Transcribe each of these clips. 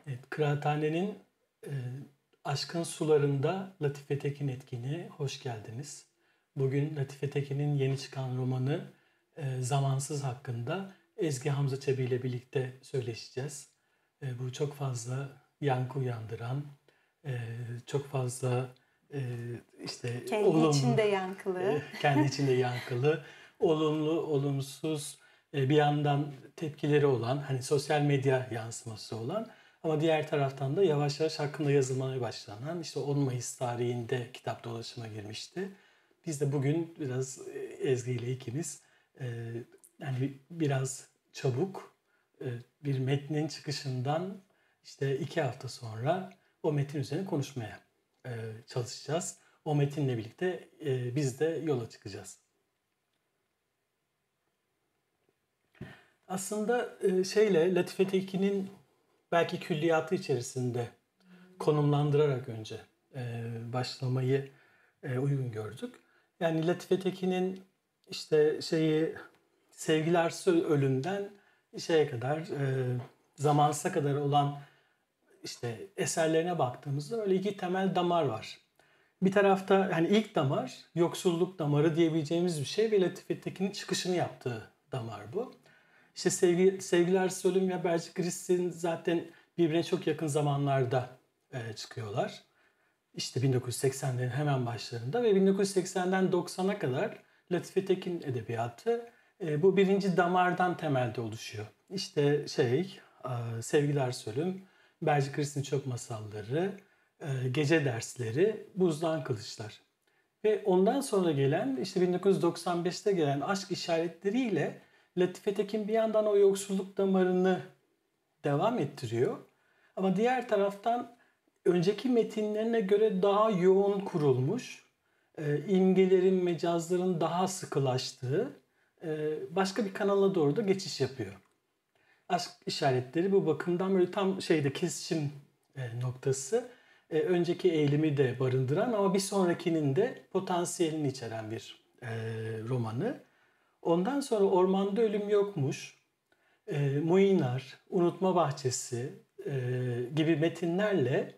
Evet, Kıraathane'nin e, Aşkın Sularında Latife Tekin etkinliğe hoş geldiniz. Bugün Latife Tekin'in yeni çıkan romanı Zamansız hakkında Ezgi Hamza Çebi ile birlikte söyleşeceğiz. Bu çok fazla yankı uyandıran, e, çok fazla e, işte Kendi olumlu, içinde yankılı. kendi içinde yankılı, olumlu, olumsuz, bir yandan tepkileri olan, hani sosyal medya yansıması olan ama diğer taraftan da yavaş yavaş hakkında yazılmaya başlanan, işte 10 Mayıs tarihinde kitap dolaşıma girmişti. Biz de bugün biraz Ezgi ile ikimiz yani biraz çabuk bir metnin çıkışından işte 2 hafta sonra o metin üzerine konuşmaya çalışacağız. O metinle birlikte biz de yola çıkacağız. Aslında Latife Tekin'in belki külliyatı içerisinde konumlandırarak önce başlamayı uygun gördük. Yani Latife Tekin'in işte Sevgiler Ölüm'den şeye kadar Zamansıza kadar olan işte eserlerine baktığımızda öyle iki temel damar var. Bir tarafta hani ilk damar yoksulluk damarı diyebileceğimiz bir şey ve Latife Tekin'in çıkışını yaptığı damar bu. İşte Sevgiler Ölüm ve Bercik Kristin zaten birbirine çok yakın zamanlarda çıkıyorlar. İşte 1980'lerin hemen başlarında ve 1980'den 90'a kadar Latife Tekin edebiyatı bu birinci damardan temelde oluşuyor. İşte Sevgiler Ölüm, Bercik Kristin Çok Masalları, Gece Dersleri, Buzdan Kılıçlar. Ve ondan sonra gelen işte 1995'te gelen Aşk İşaretleriyle Latife Tekin bir yandan o yoksulluk damarını devam ettiriyor. Ama diğer taraftan önceki metinlerine göre daha yoğun kurulmuş, imgelerin, mecazların daha sıkılaştığı başka bir kanala doğru da geçiş yapıyor. Aşk İşaretleri bu bakımdan böyle tam kesişim noktası. Önceki eğilimi de barındıran ama bir sonrakinin de potansiyelini içeren bir romanı. Ondan sonra Ormanda Ölüm Yokmuş, Muinar, Unutma Bahçesi gibi metinlerle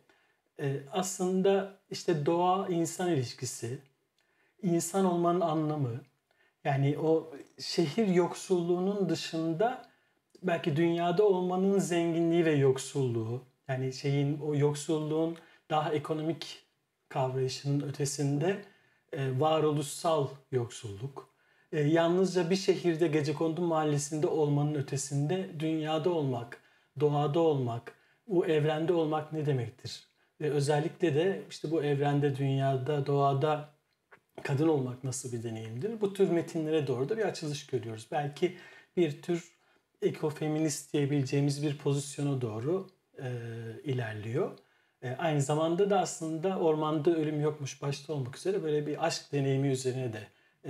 aslında işte doğa-insan ilişkisi, insan olmanın anlamı, yani o şehir yoksulluğunun dışında belki dünyada olmanın zenginliği ve yoksulluğu, yani o yoksulluğun daha ekonomik kavrayışının ötesinde varoluşsal yoksulluk. Yalnızca bir şehirde Gecekondu Mahallesi'nde olmanın ötesinde dünyada olmak, doğada olmak, bu evrende olmak ne demektir? Ve özellikle de işte bu evrende, dünyada, doğada kadın olmak nasıl bir deneyimdir? Bu tür metinlere doğru da bir açılış görüyoruz. Belki bir tür ekofeminist diyebileceğimiz bir pozisyona doğru ilerliyor. Aynı zamanda da aslında Ormanda Ölüm Yokmuş başta olmak üzere böyle bir aşk deneyimi üzerine de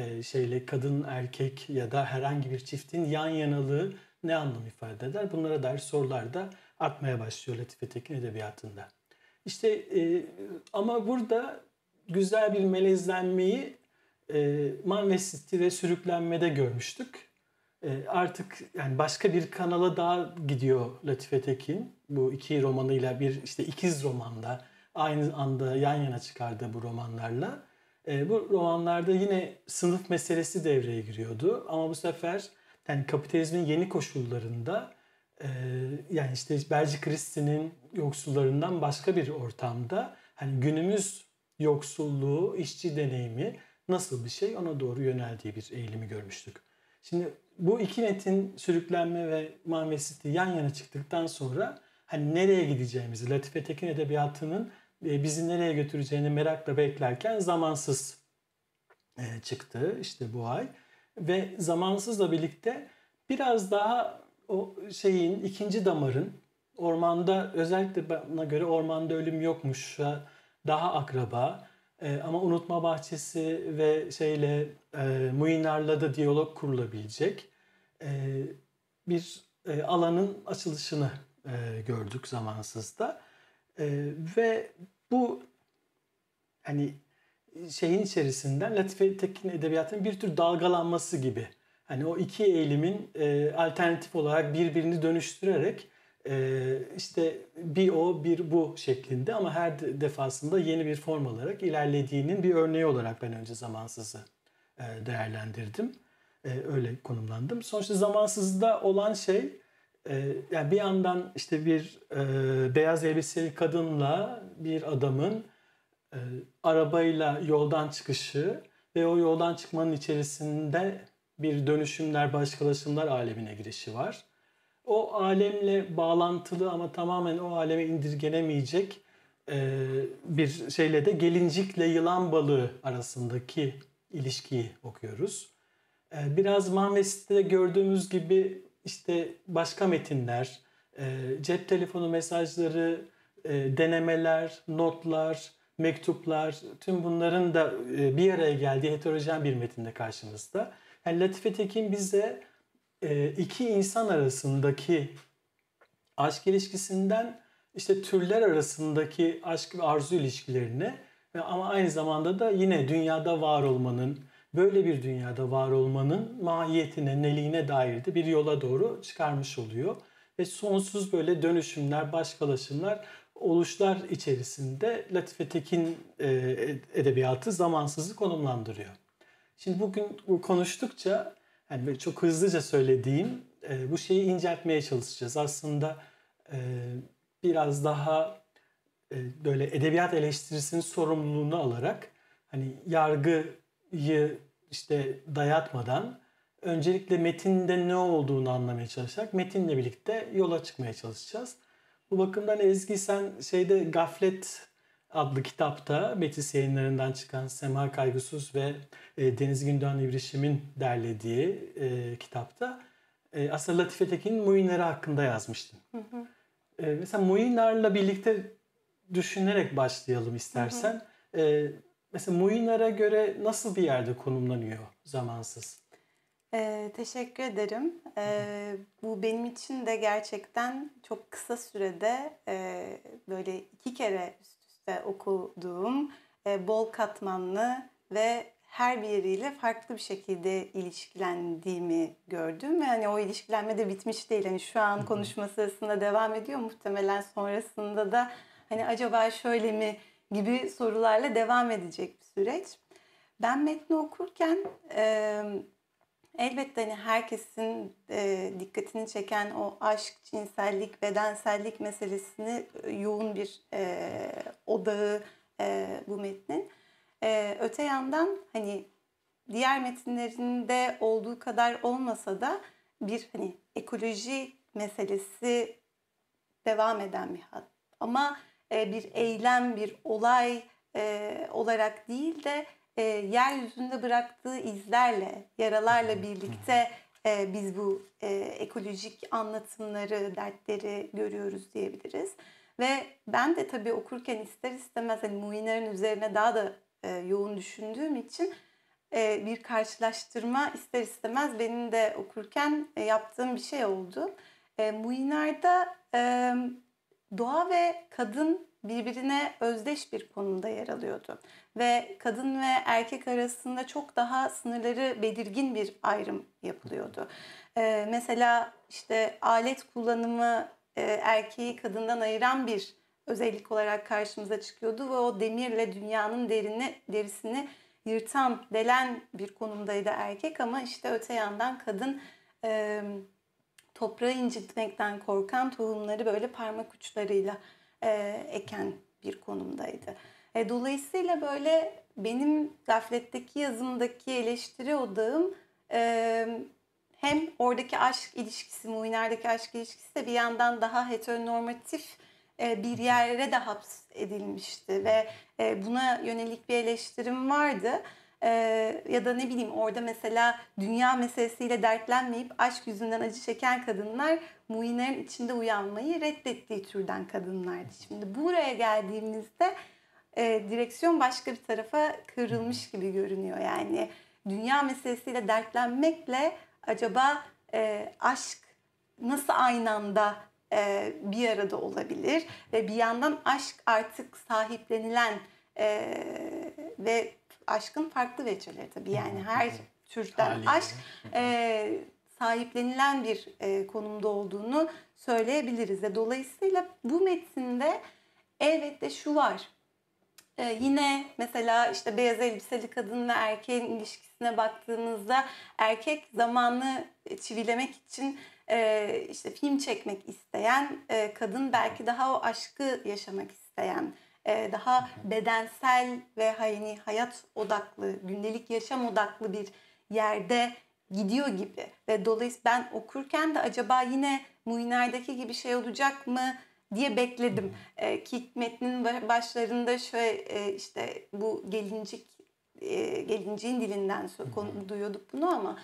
kadın, erkek ya da herhangi bir çiftin yan yanalığı ne anlam ifade eder? Bunlara dair sorular da artmaya başlıyor Latife Tekin edebiyatında. İşte ama burada güzel bir melezlenmeyi Manvesiti ve Sürüklenme'de görmüştük. Artık yani başka bir kanala daha gidiyor Latife Tekin. Bu iki romanıyla bir işte ikiz romanda aynı anda yan yana çıkardığı bu romanlarla. Bu romanlarda yine sınıf meselesi devreye giriyordu. Ama bu sefer yani kapitalizmin yeni koşullarında yani işte Bercik Kristin'in yoksullarından başka bir ortamda hani günümüz yoksulluğu, işçi deneyimi nasıl bir şey ona doğru yöneldiği bir eğilimi görmüştük. Şimdi bu iki metin Sürüklenme ve Manvesiti yan yana çıktıktan sonra hani nereye gideceğimizi, Latife Tekin edebiyatının bizi nereye götüreceğini merakla beklerken Zamansız çıktı işte bu ay. Ve Zamansız'la birlikte biraz daha o ikinci damarın ormanda, özellikle bana göre Ormanda Ölüm Yokmuş daha akraba. Ama Unutma Bahçesi ve Muinar'la da diyalog kurulabilecek bir alanın açılışını gördük Zamansız'da. Ve bu hani içerisinden Latife Tekin edebiyatının bir tür dalgalanması gibi. Hani o iki eğilimin alternatif olarak birbirini dönüştürerek işte bir o bir bu şeklinde ama her defasında yeni bir form alarak ilerlediğinin bir örneği olarak ben önce Zamansız'ı değerlendirdim. Öyle konumlandım. Sonuçta Zamansız'da olan şey yani bir yandan işte bir beyaz elbiseli kadınla bir adamın arabayla yoldan çıkışı ve o yoldan çıkmanın içerisinde bir dönüşümler, başkalaşımlar alemine girişi var. O alemle bağlantılı ama tamamen o aleme indirgenemeyecek bir şeyle de gelincikle yılan balığı arasındaki ilişkiyi okuyoruz. Biraz Manves'te gördüğümüz gibi işte başka metinler, cep telefonu mesajları, denemeler, notlar, mektuplar, tüm bunların da bir araya geldiği heterojen bir metinde karşımızda. Yani Latife Tekin bize iki insan arasındaki aşk ilişkisinden işte türler arasındaki aşk ve arzu ilişkilerine ama aynı zamanda da yine dünyada var olmanın, böyle bir dünyada var olmanın mahiyetine, neliğine dair de bir yola doğru çıkarmış oluyor. Ve sonsuz böyle dönüşümler, başkalaşımlar, oluşlar içerisinde Latife Tekin edebiyatı zamansızı konumlandırıyor. Şimdi bugün konuştukça yani böyle çok hızlıca söylediğim bu şeyi inceltmeye çalışacağız. Aslında biraz daha böyle edebiyat eleştirisinin sorumluluğunu alarak hani yargıyı işte dayatmadan öncelikle metinde ne olduğunu anlamaya çalışarak metinle birlikte yola çıkmaya çalışacağız. Bu bakımdan Ezgi sen Gaflet adlı kitapta Metis Yayınları'ndan çıkan Sema Kaygısız ve Deniz Gündoğan İbrişim'in derlediği kitapta aslında Latife Tekin'in Muinleri hakkında yazmıştın. Hı hı. Mesela Muinler'le birlikte düşünerek başlayalım istersen. Hı hı. Mesela Muinler'e göre nasıl bir yerde konumlanıyor Zamansız? Teşekkür ederim. Bu benim için de gerçekten çok kısa sürede böyle 2 kere üst üste okuduğum bol katmanlı ve her biriyle farklı bir şekilde ilişkilendiğimi gördüm. Ve hani o ilişkilenme de bitmiş değil. Hani şu an konuşma sırasında devam ediyor. Muhtemelen sonrasında da hani acaba şöyle mi gibi sorularla devam edecek bir süreç. Ben metni okurken elbette hani herkesin dikkatini çeken o aşk, cinsellik, bedensellik meselesini yoğun bir odağı bu metnin. Öte yandan hani diğer metinlerinde olduğu kadar olmasa da bir hani ekoloji meselesi devam eden bir hat. Ama bir eylem, bir olay olarak değil de yeryüzünde bıraktığı izlerle, yaralarla birlikte biz bu ekolojik anlatımları, dertleri görüyoruz diyebiliriz. Ve ben de tabii okurken ister istemez hani Muinler'in üzerine daha da yoğun düşündüğüm için bir karşılaştırma ister istemez benim de okurken yaptığım bir şey oldu. Muinler'de doğa ve kadın birbirine özdeş bir konumda yer alıyordu. Ve kadın ve erkek arasında çok daha sınırları belirgin bir ayrım yapılıyordu. Mesela işte alet kullanımı erkeği kadından ayıran bir özellik olarak karşımıza çıkıyordu. Ve o demirle dünyanın derisini yırtan, delen bir konumdaydı erkek. Ama işte öte yandan kadın toprağı incitmekten korkan tohumları böyle parmak uçlarıyla eken bir konumdaydı. Dolayısıyla böyle benim Gaflet'teki yazımdaki eleştiri odağım hem oradaki aşk ilişkisi, Muinler'deki aşk ilişkisi de bir yandan daha heteronormatif bir yere de hapsedilmişti ve buna yönelik bir eleştirim vardı. Ya da ne bileyim orada mesela dünya meselesiyle dertlenmeyip aşk yüzünden acı çeken kadınlar Muinler'in içinde uyanmayı reddettiği türden kadınlardı. Şimdi buraya geldiğimizde direksiyon başka bir tarafa kırılmış gibi görünüyor. Yani dünya meselesiyle dertlenmekle acaba aşk nasıl aynı anda bir arada olabilir? Ve bir yandan aşk artık sahiplenilen ve aşkın farklı veceleri tabii. Yani her türden aşk sahiplenilen bir konumda olduğunu söyleyebiliriz. Ve dolayısıyla bu metinde elbette şu var. Yine mesela işte beyaz elbiseli kadın ve erkeğin ilişkisine baktığımızda erkek zamanı çivilemek için işte film çekmek isteyen, kadın belki daha o aşkı yaşamak isteyen, daha bedensel ve hani hayat odaklı, gündelik yaşam odaklı bir yerde gidiyor gibi. Ve dolayısıyla ben okurken de acaba yine Muinar'daki gibi şey olacak mı diye bekledim. Ki metnin başlarında şöyle işte bu gelinciğin dilinden duyuyorduk bunu ama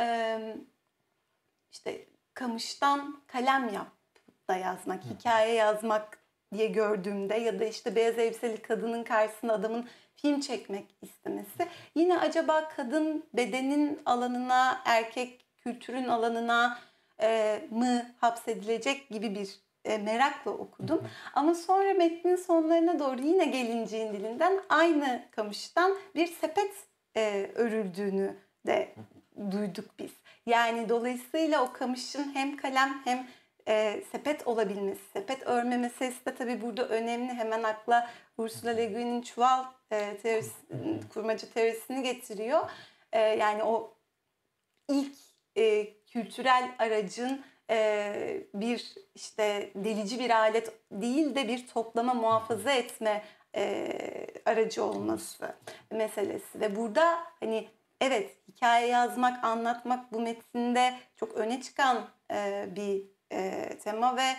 işte kamıştan kalem yap da yazmak, hikaye yazmak diye gördüğümde ya da işte beyaz elbiseli kadının karşısında adamın film çekmek istemesi. Yine acaba kadın bedenin alanına, erkek kültürün alanına mı hapsedilecek gibi bir merakla okudum. Ama sonra metnin sonlarına doğru yine gelinciğin dilinden aynı kamıştan bir sepet örüldüğünü de duyduk biz. Yani dolayısıyla o kamışın hem kalem hem sepet olabilmesi, sepet örme meselesi de tabii burada önemli. Hemen akla Ursula Le Guin'in çuval kurmaca teorisini getiriyor. Yani o ilk kültürel aracın bir işte delici bir alet değil de bir toplama muhafaza etme aracı olması meselesi. Ve burada hani evet hikaye yazmak, anlatmak bu metinde çok öne çıkan bir tema ve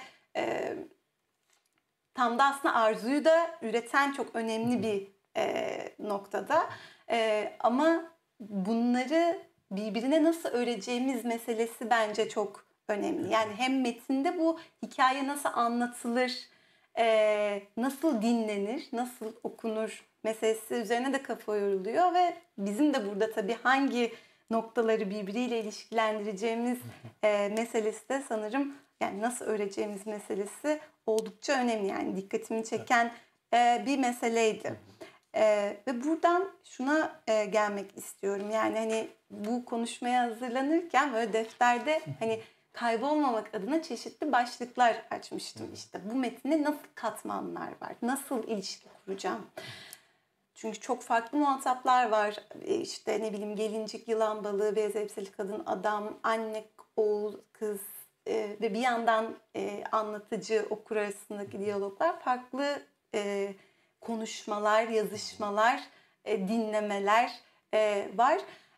tam da aslında arzuyu da üreten çok önemli bir noktada. Ama bunları birbirine nasıl öreceğimiz meselesi bence çok önemli. Yani hem metinde bu hikaye nasıl anlatılır, nasıl dinlenir, nasıl okunur meselesi üzerine de kafa yoruluyor ve bizim de burada tabii hangi noktaları birbiriyle ilişkilendireceğimiz meselesi de sanırım yani nasıl öreceğimiz meselesi oldukça önemli. Yani dikkatimi çeken bir meseleydi. Ve buradan şuna gelmek istiyorum. Yani hani bu konuşmaya hazırlanırken böyle defterde hani kaybolmamak adına çeşitli başlıklar açmıştım. İşte bu metinde nasıl katmanlar var? Nasıl ilişki kuracağım? Çünkü çok farklı muhataplar var. İşte ne bileyim gelincik, yılan balığı, beyaz elbiseli kadın, adam, anne, oğul, kız ve bir yandan anlatıcı, okur arasındaki diyaloglar farklı konuşmalar, yazışmalar, dinlemeler var.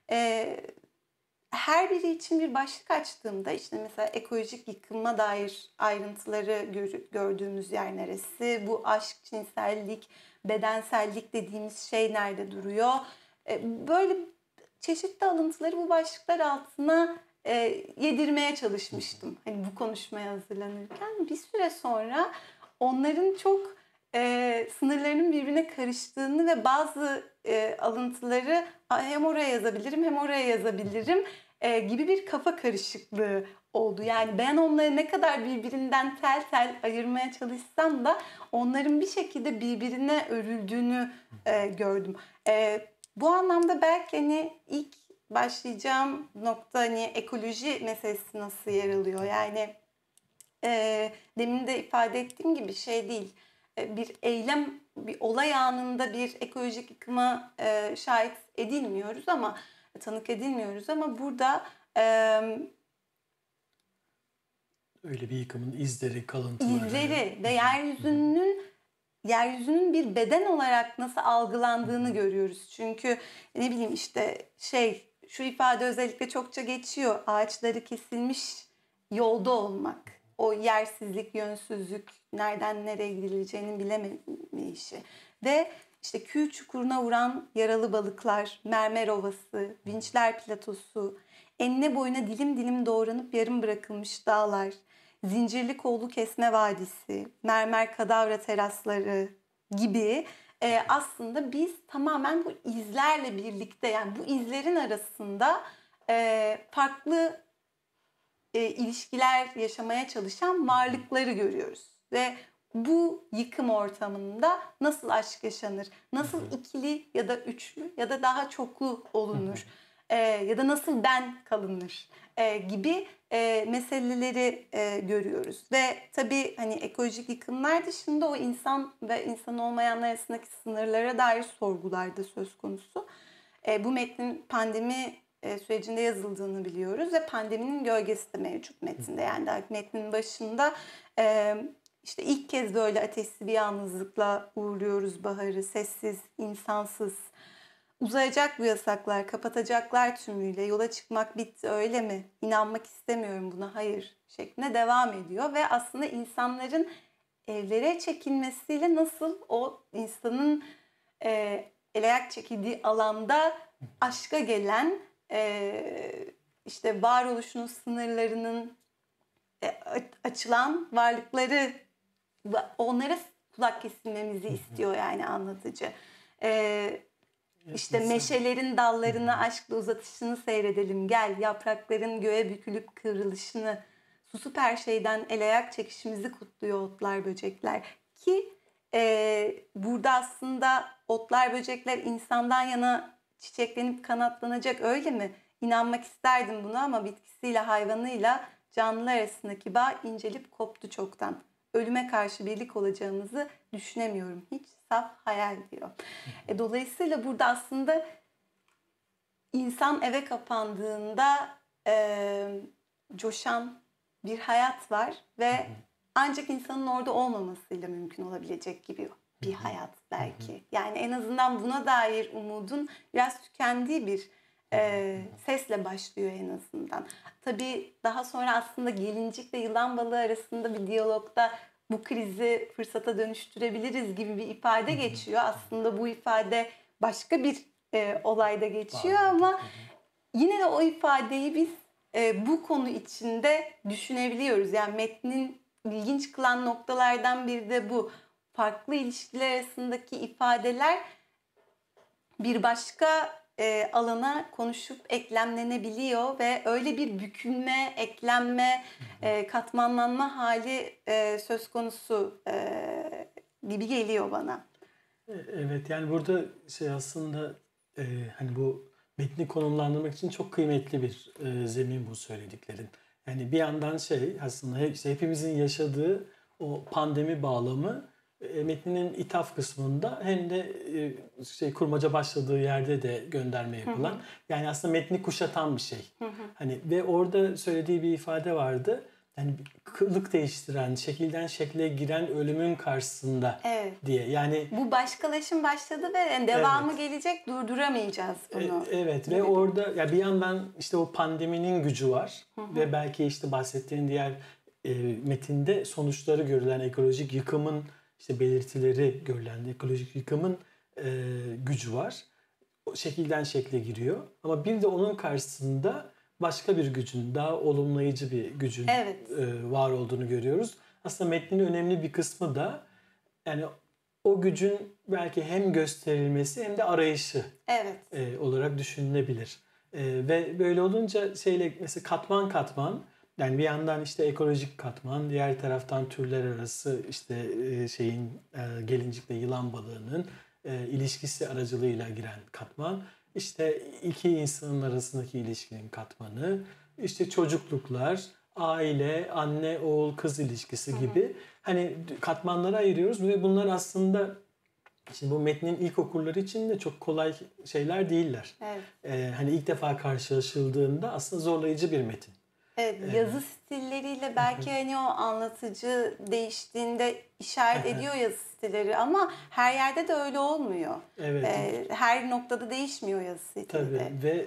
Her biri için bir başlık açtığımda işte mesela ekolojik yıkıma dair ayrıntıları gördüğümüz yer neresi? Bu aşk, cinsellik, bedensellik dediğimiz şey nerede duruyor? Böyle çeşitli alıntıları bu başlıklar altına yedirmeye çalışmıştım. Hani bu konuşmaya hazırlanırken bir süre sonra onların çok sınırlarının birbirine karıştığını ve bazı alıntıları hem oraya yazabilirim hem oraya yazabilirim gibi bir kafa karışıklığı oldu. Yani ben onları ne kadar birbirinden tel tel ayırmaya çalışsam da onların bir şekilde birbirine örüldüğünü gördüm. Bu anlamda belki hani ilk başlayacağım nokta hani ekoloji meselesi nasıl yer alıyor? Yani demin de ifade ettiğim gibi şey değil. Bir eylem, bir olay anında bir ekolojik yıkıma şahit edilmiyoruz ama tanık edilmiyoruz ama burada öyle bir yıkımın izleri, kalıntıları. İzleri ve yeryüzünün bir beden olarak nasıl algılandığını görüyoruz. Çünkü ne bileyim işte şu ifade özellikle çokça geçiyor. Ağaçları kesilmiş yolda olmak. O yersizlik, yönsüzlük, nereden nereye gidileceğini bilemeyişi. Ve işte kül çukuruna vuran yaralı balıklar, mermer ovası, vinçler platosu, enine boyuna dilim dilim doğranıp yarım bırakılmış dağlar, zincirli kollu kesme vadisi, mermer kadavra terasları gibi aslında biz tamamen bu izlerle birlikte yani bu izlerin arasında farklı ilişkiler yaşamaya çalışan varlıkları görüyoruz. Ve bu yıkım ortamında nasıl aşk yaşanır, nasıl ikili ya da üçlü ya da daha çoklu olunur ya da nasıl ben kalınır gibi meseleleri görüyoruz. Ve tabii hani ekolojik yıkımlar dışında o insan ve insan olmayanlar arasındaki sınırlara dair sorgular da söz konusu. Bu metnin pandemi sürecinde yazıldığını biliyoruz ve pandeminin gölgesi de mevcut metinde. Yani daha metnin başında işte ilk kez böyle ateşli bir yalnızlıkla uğurluyoruz baharı, sessiz, insansız. Uzayacak bu yasaklar, kapatacaklar tümüyle, yola çıkmak bitti öyle mi? İnanmak istemiyorum buna, hayır şeklinde devam ediyor. Ve aslında insanların evlere çekilmesiyle nasıl o insanın el ayak çekildiği alanda aşka gelen işte varoluşunun sınırlarının açılan varlıkları, onlara kulak kesilmemizi istiyor yani anlatıcı. İşte meşelerin dallarını aşkla uzatışını seyredelim. Gel yaprakların göğe bükülüp kıvrılışını, susup her şeyden el ayak çekişimizi kutluyor otlar böcekler. Ki burada aslında otlar böcekler insandan yana çiçeklenip kanatlanacak öyle mi? İnanmak isterdim buna ama bitkisiyle hayvanıyla canlılar arasındaki bağ incelip koptu çoktan. Ölüme karşı birlik olacağımızı düşünemiyorum hiç. Saf hayal diyor. Dolayısıyla burada aslında insan eve kapandığında coşan bir hayat var ve ancak insanın orada olmamasıyla mümkün olabilecek gibi bir hayat belki. Yani en azından buna dair umudun biraz tükendiği bir sesle başlıyor en azından. Tabii daha sonra aslında gelincik ve yılan balığı arasında bir diyalogda bu krizi fırsata dönüştürebiliriz gibi bir ifade geçiyor. Aslında bu ifade başka bir olayda geçiyor ama yine de o ifadeyi biz bu konu içinde düşünebiliyoruz. Yani metnin ilginç kılan noktalardan biri de bu. Farklı ilişkiler arasındaki ifadeler bir başka alana konuşup eklemlenebiliyor ve öyle bir bükülme, eklenme, katmanlanma hali söz konusu gibi geliyor bana. Evet, yani burada aslında hani bu metni konumlandırmak için çok kıymetli bir zemin bu söylediklerin. Yani bir yandan aslında hepimizin yaşadığı o pandemi bağlamı metninin ithaf kısmında hem de kurmaca başladığı yerde de gönderme yapılan. Yani aslında metni kuşatan bir şey. Hani ve orada söylediği bir ifade vardı. Yani kılık değiştiren, şekilden şekle giren ölümün karşısında diye. Yani bu başkalaşım başladı ve yani devamı gelecek, durduramayacağız bunu. Evet ve orada ya bir yandan işte o pandeminin gücü var ve belki işte bahsettiğin diğer metinde sonuçları görülen ekolojik yıkımın işte belirtileri görülen ekolojik yıkımın gücü var. O şekilden şekle giriyor. Ama bir de onun karşısında başka bir gücün, daha olumlayıcı bir gücün var olduğunu görüyoruz. Aslında metnin önemli bir kısmı da yani o gücün belki hem gösterilmesi hem de arayışı olarak düşünülebilir. Ve böyle olunca mesela katman katman, yani bir yandan işte ekolojik katman, diğer taraftan türler arası işte gelincikle yılan balığının ilişkisi aracılığıyla giren katman, işte iki insanın arasındaki ilişkinin katmanı, işte çocukluklar, aile, anne, oğul, kız ilişkisi gibi hani katmanlara ayırıyoruz ve bunlar aslında şimdi bu metnin ilk okurları için de çok kolay şeyler değiller. Hani ilk defa karşılaşıldığında aslında zorlayıcı bir metin. Evet, yazı stilleriyle belki hani o anlatıcı değiştiğinde işaret ediyor yazı stilleri ama her yerde de öyle olmuyor. Her noktada değişmiyor yazı stili. Tabii ve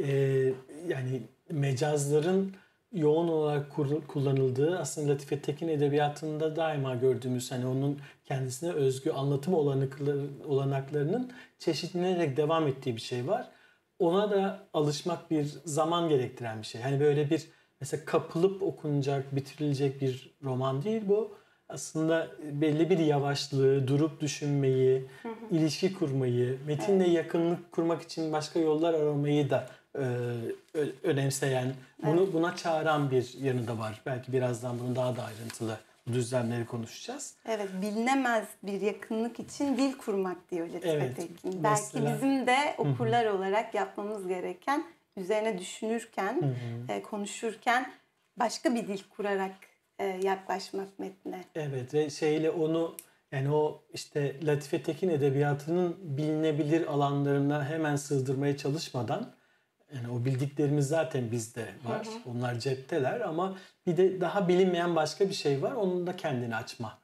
yani mecazların yoğun olarak kullanıldığı aslında Latife Tekin edebiyatında daima gördüğümüz hani onun kendisine özgü anlatım olanaklarının çeşitlenerek devam ettiği bir şey var. Ona da alışmak bir zaman gerektiren bir şey. Hani böyle bir mesela kapılıp okunacak, bitirilecek bir roman değil bu. Aslında belli bir yavaşlığı, durup düşünmeyi, ilişki kurmayı, metinle yakınlık kurmak için başka yollar aramayı da önemseyen, buna çağıran bir yanı da var. Belki birazdan bunu daha da ayrıntılı bu düzlemleri konuşacağız. Evet, bilinemez bir yakınlık için dil kurmak diyor Latife Tekin. Belki bizim de okurlar olarak yapmamız gereken üzerine düşünürken, konuşurken başka bir dil kurarak yaklaşmak metne. Evet ve şeyle onu yani o işte Latife Tekin edebiyatının bilinebilir alanlarına hemen sığdırmaya çalışmadan yani o bildiklerimiz zaten bizde var. Onlar cepteler ama bir de daha bilinmeyen başka bir şey var. Onun da kendini açma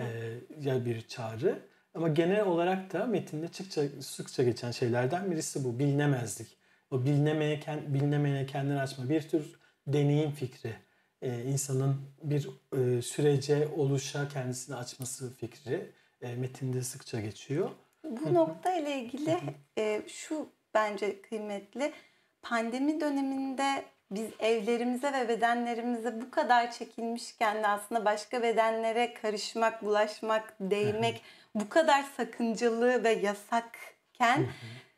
ya bir çağrı. Ama genel olarak da metinde sıkça geçen şeylerden birisi bu. Bilinemezlik. O bilinemeyene kendini açma. Bir tür deneyim fikri. İnsanın bir sürece, oluşa kendisini açması fikri metinde sıkça geçiyor. Bu nokta ile ilgili şu bence kıymetli. Pandemi döneminde biz evlerimize ve bedenlerimize bu kadar çekilmişken de aslında başka bedenlere karışmak, bulaşmak, değmek bu kadar sakıncalı ve yasakken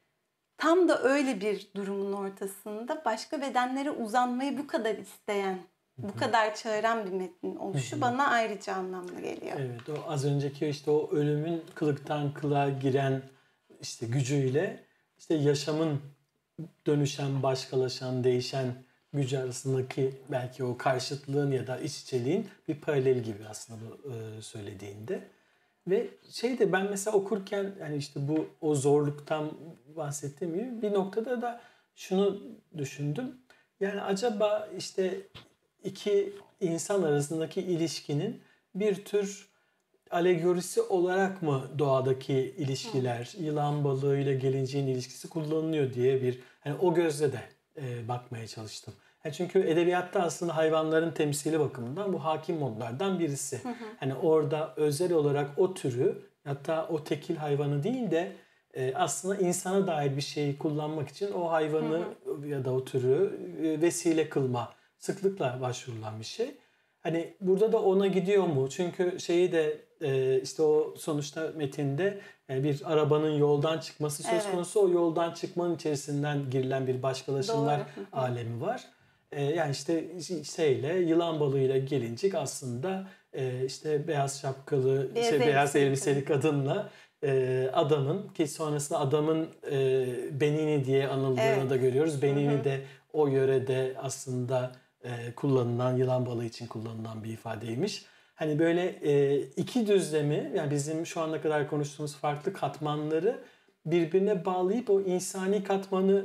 tam da öyle bir durumun ortasında başka bedenlere uzanmayı bu kadar isteyen, bu kadar çağıran bir metnin oluşu bana ayrıca anlamlı geliyor. Evet, o az önceki işte o ölümün kılıktan kılığa giren işte gücüyle işte yaşamın dönüşen, başkalaşan, değişen gücü arasındaki belki o karşıtlığın ya da iç içeliğin bir paralel gibi aslında bu söylediğinde. Ve şey de ben mesela okurken yani işte bu o zorluktan bahsettiğim gibi bir noktada da şunu düşündüm. Yani acaba işte iki insan arasındaki ilişkinin bir tür alegorisi olarak mı doğadaki ilişkiler, yılan balığı ile gelinciğin ilişkisi kullanılıyor diye bir hani o gözle de bakmaya çalıştım. Yani çünkü edebiyatta aslında hayvanların temsili bakımından bu hakim modlardan birisi. Hani orada özel olarak o türü hatta o tekil hayvanı değil de aslında insana dair bir şeyi kullanmak için o hayvanı ya da o türü vesile kılma sıklıkla başvurulan bir şey. Hani burada da ona gidiyor mu? Çünkü şeyi de işte o sonuçta metinde bir arabanın yoldan çıkması söz konusu. O yoldan çıkmanın içerisinden girilen bir başkalaşımlar alemi var. Yani işte şeyle yılan balığıyla gelincik aslında işte beyaz şapkalı, beyaz elbiseli kadınla adamın ki sonrasında adamın Benini diye anıldığını da görüyoruz. Benini de o yörede aslında kullanılan yılan balığı için kullanılan bir ifadeymiş. Hani böyle iki düzlemi yani bizim şu ana kadar konuştuğumuz farklı katmanları birbirine bağlayıp o insani katmanı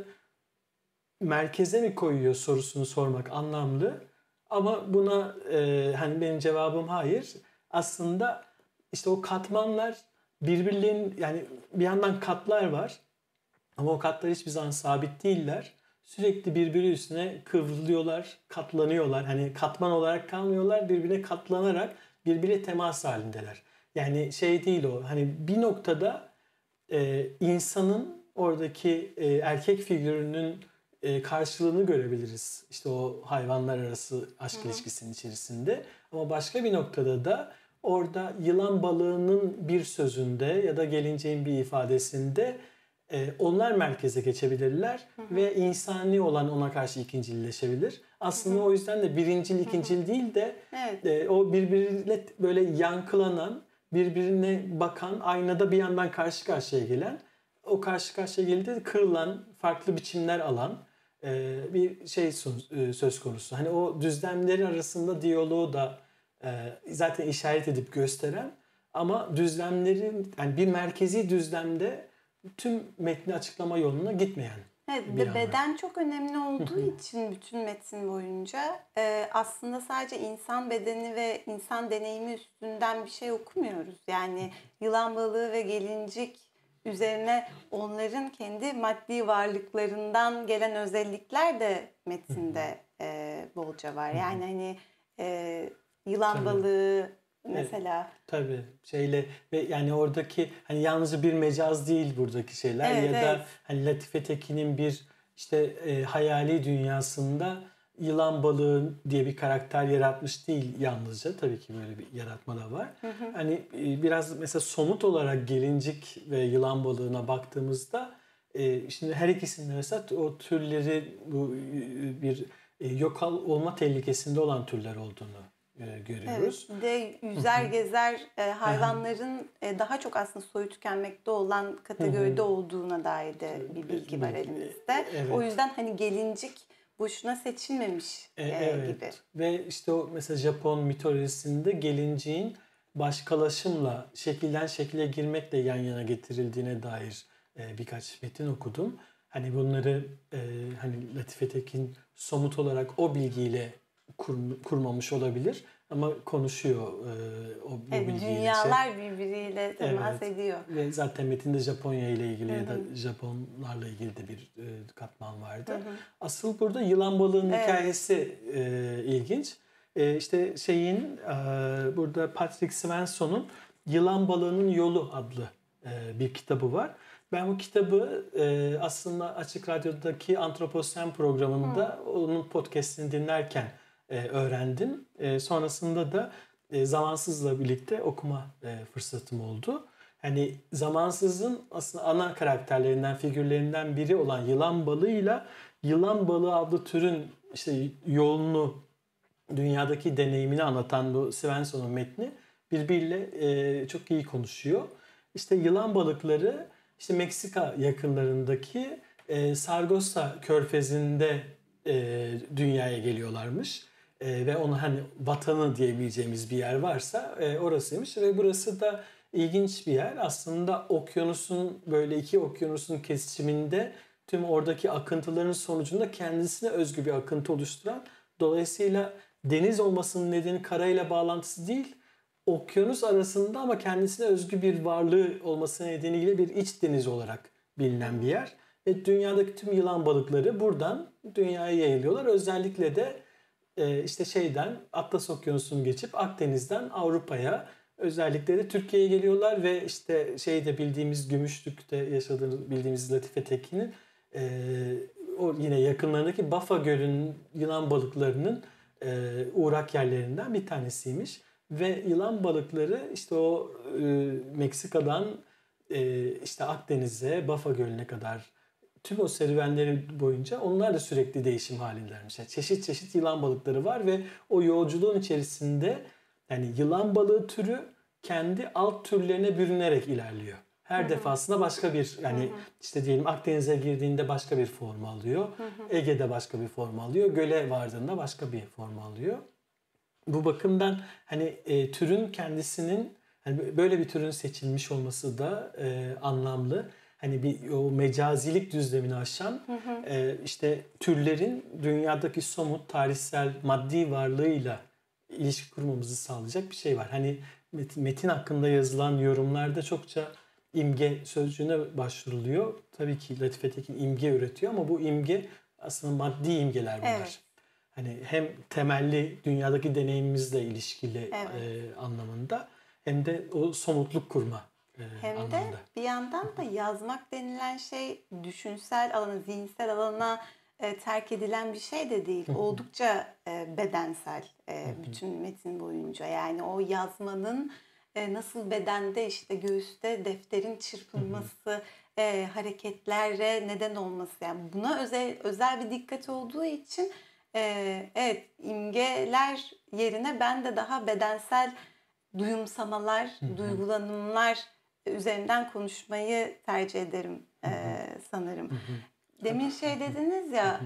merkeze mi koyuyor sorusunu sormak anlamlı. Ama buna hani benim cevabım hayır. Aslında işte o katmanlar birbirlerinin yani bir yandan katlar var. Ama o katlar hiçbir zaman sabit değiller. Sürekli birbiri üstüne kıvrılıyorlar, katlanıyorlar. Hani katman olarak kalmıyorlar, birbirine katlanarak birbirine temas halindeler. Yani şey değil o. Hani bir noktada insanın oradaki erkek figürünün karşılığını görebiliriz. İşte o hayvanlar arası aşk ilişkisinin içerisinde. Ama başka bir noktada da orada yılan balığının bir sözünde ya da gelincin bir ifadesinde onlar merkeze geçebilirler ve insani olan ona karşı ikincilleşebilir. Aslında o yüzden de birincil, ikincil değil de o birbiriyle böyle yankılanan, birbirine bakan, aynada bir yandan karşı karşıya gelen, o karşı karşıya geldiğinde kırılan, farklı biçimler alan bir şey söz konusu. Hani o düzlemleri arasında diyaloğu da zaten işaret edip gösteren ama düzlemlerin yani bir merkezi düzlemde tüm metni açıklama yoluna gitmeyen. Evet, beden çok önemli olduğu için bütün metin boyunca aslında sadece insan bedeni ve insan deneyimi üstünden bir şey okumuyoruz. Yani yılan balığı ve gelincik üzerine onların kendi maddi varlıklarından gelen özellikler de metinde bolca var. Yani hani yılan balığı mesela. Tabii şeyle ve yani oradaki hani yalnızca bir mecaz değil buradaki şeyler ya da hani Latife Tekin'in bir işte hayali dünyasında yılan balığı diye bir karakter yaratmış değil yalnızca. Tabii ki böyle bir yaratma da var. Hani biraz mesela somut olarak gelincik ve yılan balığına baktığımızda şimdi her ikisinde mesela o türleri bu bir yok olma tehlikesinde olan türler olduğunu görüyoruz. Evet, de yüzer gezer hayvanların daha çok aslında soyu tükenmekte olan kategoride olduğuna dair de bir bilgi var elimizde. Evet. O yüzden hani gelincik boşuna seçilmemiş Evet. gibi. Ve işte o mesela Japon mitolojisinde gelinciğin başkalaşımla şekilden şekile girmekle yan yana getirildiğine dair birkaç metin okudum. Hani bunları hani Latife Tekin somut olarak o bilgiyle kurmamış olabilir ama konuşuyor o bilgiyle. Dünyalar birbiriyle temas ediyor. Ve zaten metinde Japonya ile ilgili ya da Japonlarla ilgili de bir katman vardı. Asıl burada yılan balığının hikayesi ilginç. İşte burada Patrick Svensson'un Yılan Balığının Yolu adlı bir kitabı var. Ben bu kitabı aslında Açık Radyo'daki Antroposen programında onun podcast'ini dinlerken öğrendim. Sonrasında da Zamansız'la birlikte okuma fırsatım oldu. Hani Zamansız'ın aslında ana karakterlerinden, figürlerinden biri olan yılan balığıyla yılan balığı adlı türün işte yolunu, dünyadaki deneyimini anlatan bu Svensson'un metni birbiriyle çok iyi konuşuyor. İşte yılan balıkları işte Meksika yakınlarındaki Sargasso Körfezi'nde dünyaya geliyorlarmış. Ve onu hani vatanı diyebileceğimiz bir yer varsa orasıymış. Ve burası da ilginç bir yer. Aslında okyanusun böyle iki okyanusun kesişiminde tüm oradaki akıntıların sonucunda kendisine özgü bir akıntı oluşturan, dolayısıyla deniz olmasının nedeni karayla bağlantısı değil, okyanus arasında ama kendisine özgü bir varlığı olması nedeniyle bir iç deniz olarak bilinen bir yer. Ve dünyadaki tüm yılan balıkları buradan dünyaya yayılıyorlar. Özellikle de işte Atlas Okyanusu'nu geçip Akdeniz'den Avrupa'ya, özellikle de Türkiye'ye geliyorlar ve işte bildiğimiz Gümüşlük'te yaşadığını bildiğimiz Latife Tekin'in o yine yakınlarındaki Bafa Gölü'nün yılan balıklarının uğrak yerlerinden bir tanesiymiş. Ve yılan balıkları işte o Meksika'dan işte Akdeniz'e, Bafa Gölü'ne kadar tüm o serüvenleri boyunca onlar da sürekli değişim halindelermiş. Yani çeşit çeşit yılan balıkları var ve o yolculuğun içerisinde yani yılan balığı türü kendi alt türlerine bürünerek ilerliyor. Her defasında başka bir işte diyelim Akdeniz'e girdiğinde başka bir form alıyor. Ege'de başka bir form alıyor. Göle vardığında başka bir form alıyor. Bu bakımdan hani türün kendisinin hani böyle bir türün seçilmiş olması da anlamlı. Hani o mecazilik düzlemini aşan işte türlerin dünyadaki somut, tarihsel, maddi varlığıyla ilişki kurmamızı sağlayacak bir şey var. Hani metin hakkında yazılan yorumlarda çokça imge sözcüğüne başvuruluyor. Tabii ki Latife Tekin imge üretiyor ama bu imge aslında maddi imgeler bunlar. Evet. Hani hem temelli dünyadaki deneyimimizle ilişkili anlamında hem de o somutluk kurma hem anlamında. de bir yandan da yazmak denilen şey düşünsel alana, zihinsel alana terk edilen bir şey de değil. Oldukça bedensel bütün metin boyunca. Yani o yazmanın nasıl bedende işte göğüste defterin çırpınması, hareketlere neden olması. Yani buna özel bir dikkat olduğu için evet imgeler yerine ben de daha bedensel duyumsamalar, duygulanımlar üzerinden konuşmayı tercih ederim sanırım. Demin dediniz ya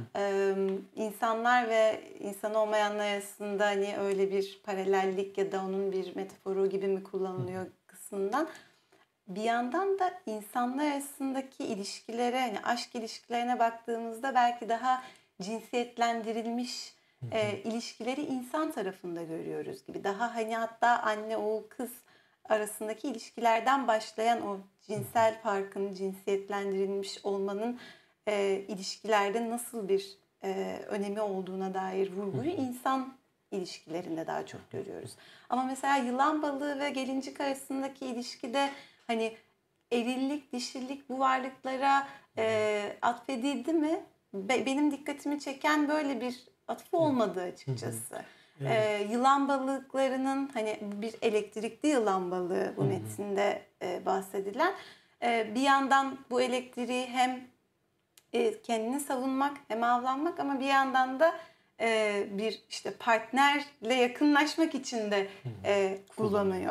insanlar ve insan olmayanlar arasında hani öyle bir paralellik ya da onun bir metaforu gibi mi kullanılıyor kısmından. Bir yandan da insanlar arasındaki ilişkilere, hani aşk ilişkilerine baktığımızda belki daha cinsiyetlendirilmiş ilişkileri insan tarafında görüyoruz gibi. Daha hani hatta anne oğul kız arasındaki ilişkilerden başlayan o cinsel farkın, cinsiyetlendirilmiş olmanın ilişkilerde nasıl bir önemi olduğuna dair vurguyu insan ilişkilerinde daha çok görüyoruz. Ama mesela yılan balığı ve gelincik arasındaki ilişkide hani erillik, dişillik bu varlıklara atfedildi mi? Benim dikkatimi çeken böyle bir atıf olmadı açıkçası. Yılan balıklarının hani bir elektrikli yılan balığı bu metinde bahsedilen. Bir yandan bu elektriği hem kendini savunmak hem avlanmak ama bir yandan da bir işte partnerle yakınlaşmak için de kullanıyor.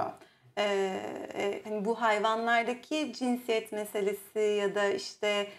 Hani bu hayvanlardaki cinsiyet meselesi ya da işte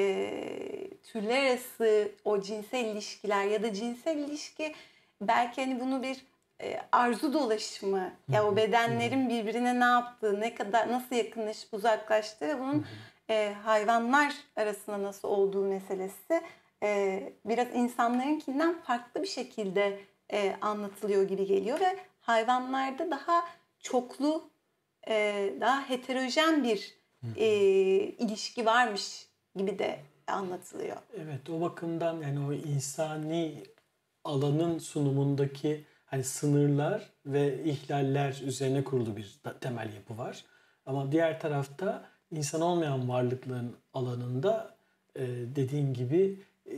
türler arası o cinsel ilişkiler ya da cinsel ilişki belki hani bunu bir arzu dolaşımı ya o bedenlerin birbirine ne yaptığı, ne kadar nasıl yakınlaşıp uzaklaştığı ve bunun hayvanlar arasında nasıl olduğu meselesi biraz insanlarınkinden farklı bir şekilde anlatılıyor gibi geliyor ve hayvanlarda daha çoklu, daha heterojen bir ilişki varmış gibi de anlatılıyor. Evet, o bakımdan yani o insani alanın sunumundaki hani sınırlar ve ihlaller üzerine kurulu bir temel yapı var. Ama diğer tarafta insan olmayan varlıkların alanında dediğin gibi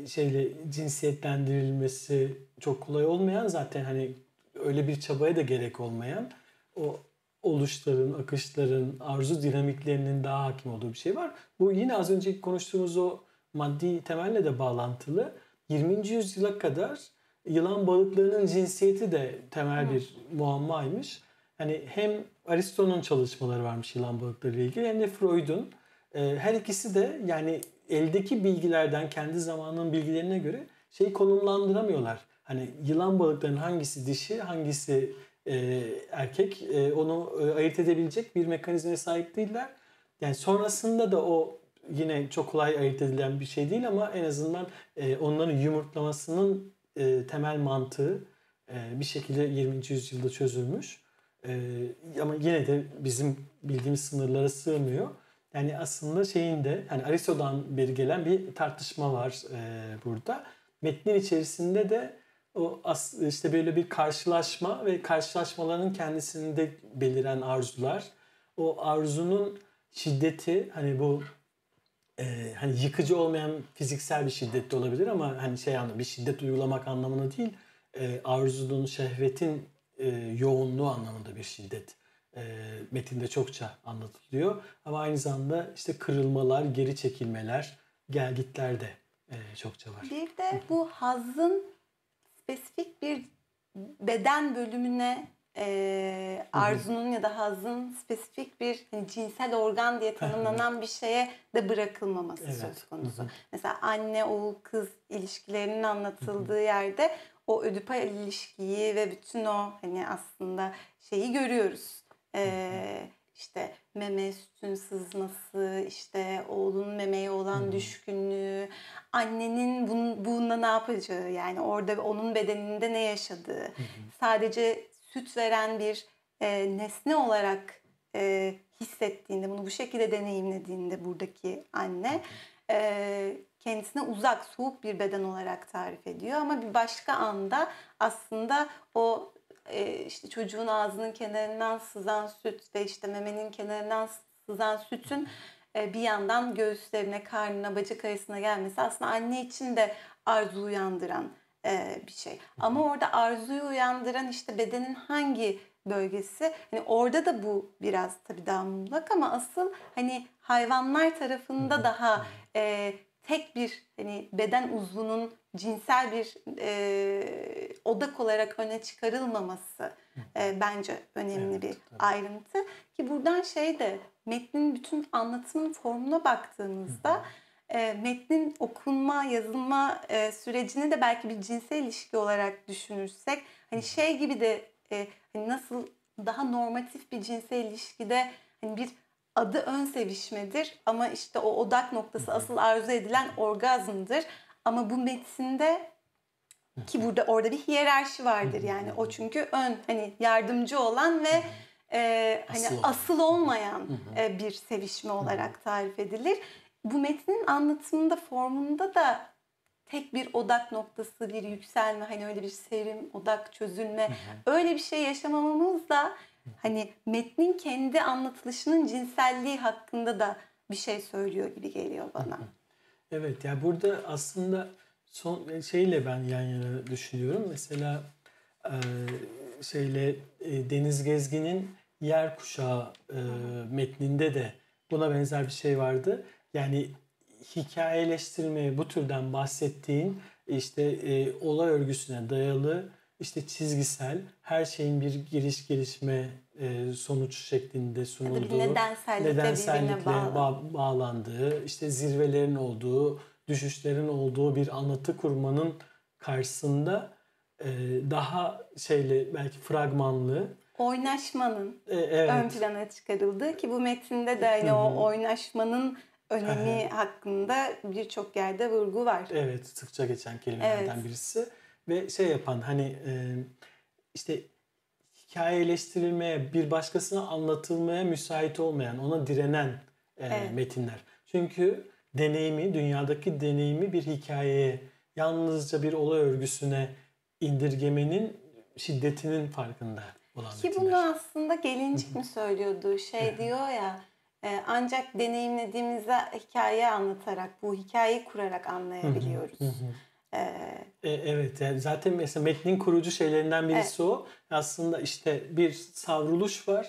cinsiyetlendirilmesi çok kolay olmayan, zaten hani öyle bir çabaya da gerek olmayan o oluşların, akışların, arzu dinamiklerinin daha hakim olduğu bir şey var. Bu yine az önce konuştuğumuz o maddi temelle de bağlantılı. 20. yüzyıla kadar yılan balıklarının cinsiyeti de temel bir muammaymış. Hani hem Aristo'nun çalışmaları varmış yılan balıkları ile ilgili hem de Freud'un. Her ikisi de yani eldeki bilgilerden kendi zamanının bilgilerine göre konumlandıramıyorlar. Hani yılan balıklarının hangisi dişi, hangisi erkek, onu ayırt edebilecek bir mekanizmaya sahip değiller. Yani sonrasında da o yine çok kolay ayırt edilen bir şey değil ama en azından onların yumurtlamasının temel mantığı bir şekilde 20. yüzyılda çözülmüş. Ama yine de bizim bildiğimiz sınırlara sığmıyor. Yani aslında hani Aristo'dan beri gelen bir tartışma var burada. Metnin içerisinde de o işte böyle bir karşılaşma ve karşılaşmaların kendisinde beliren arzular. O arzunun şiddeti hani bu hani yıkıcı olmayan fiziksel bir şiddet de olabilir ama hani bir şiddet uygulamak anlamında değil, arzunun, şehvetin yoğunluğu anlamında bir şiddet metinde çokça anlatılıyor. Ama aynı zamanda işte kırılmalar, geri çekilmeler, gelgitler de çokça var. Bir de bu hazzın spesifik bir beden bölümüne arzunun ya da hazzın spesifik bir hani cinsel organ diye tanımlanan bir şeye de bırakılmaması söz konusu. Mesela anne, oğul, kız ilişkilerinin anlatıldığı yerde o ödipal ilişkiyi ve bütün o hani aslında görüyoruz. İşte meme sütün sızması, işte oğlun memeye olan düşkünlüğü, annenin bununla ne yapacağı, yani orada onun bedeninde ne yaşadığı, sadece süt veren bir nesne olarak hissettiğinde, bunu bu şekilde deneyimlediğinde buradaki anne kendisine uzak, soğuk bir beden olarak tarif ediyor. Ama bir başka anda aslında o işte çocuğun ağzının kenarından sızan süt ve işte memenin kenarından sızan sütün bir yandan göğüslerine, karnına, bacak arasına gelmesi aslında anne için de arzu uyandıran bir şey. Ama orada arzuyu uyandıran işte bedenin hangi bölgesi, hani orada da bu biraz tabii daha muğlak ama asıl hani hayvanlar tarafında daha tek bir hani beden uzvunun cinsel bir odak olarak öne çıkarılmaması bence önemli bir ayrıntı. Ki buradan de metnin bütün anlatımın formuna baktığımızda metnin okunma, yazılma sürecini de belki bir cinsel ilişki olarak düşünürsek hani gibi de hani nasıl daha normatif bir cinsel ilişkide hani bir adı ön sevişmedir ama işte o odak noktası asıl arzu edilen orgazmdır. Ama bu metinde ki orada bir hiyerarşi vardır, yani o çünkü ön hani yardımcı olan ve hani asıl olmayan bir sevişme olarak tarif edilir. Bu metnin anlatımında, formunda da tek bir odak noktası, bir yükselme, hani öyle bir serim, odak, çözülme, öyle bir şey yaşamamamız da hani metnin kendi anlatılışının cinselliği hakkında da bir şey söylüyor gibi geliyor bana. Evet, yani burada aslında ben yan yana düşünüyorum. Mesela Deniz Gezgin'in Yer Kuşağı metninde de buna benzer bir şey vardı. Yani hikayeleştirmeye bu türden bahsettiğin işte olay örgüsüne dayalı, işte çizgisel, her şeyin bir giriş gelişme sonuç şeklinde Ya da bir sunulduğu, nedensellikle birbirine bağlı. bağlandığı, işte zirvelerin olduğu, düşüşlerin olduğu bir anlatı kurmanın karşısında e, daha şeyle, belki fragmanlı, Oynaşmanın ön evet. plana çıkarıldığı, ki bu metinde de hani o oynaşmanın önemi hakkında birçok yerde vurgu var. Evet, sıkça geçen kelimelerden Evet. birisi ve şey yapan, hani işte hikayeleştirilmeye, bir başkasına anlatılmaya müsait olmayan, ona direnen Evet. metinler. Çünkü deneyimi, dünyadaki deneyimi bir hikayeye, yalnızca bir olay örgüsüne indirgemenin şiddetinin farkında olan Ki metinler. bunu aslında Gelincik mi söylüyordu? Şey diyor ya, ancak deneyimlediğimizde hikaye anlatarak, bu hikayeyi kurarak anlayabiliyoruz. Evet, yani zaten mesela metnin kurucu şeylerinden birisi o. Aslında işte bir savruluş var.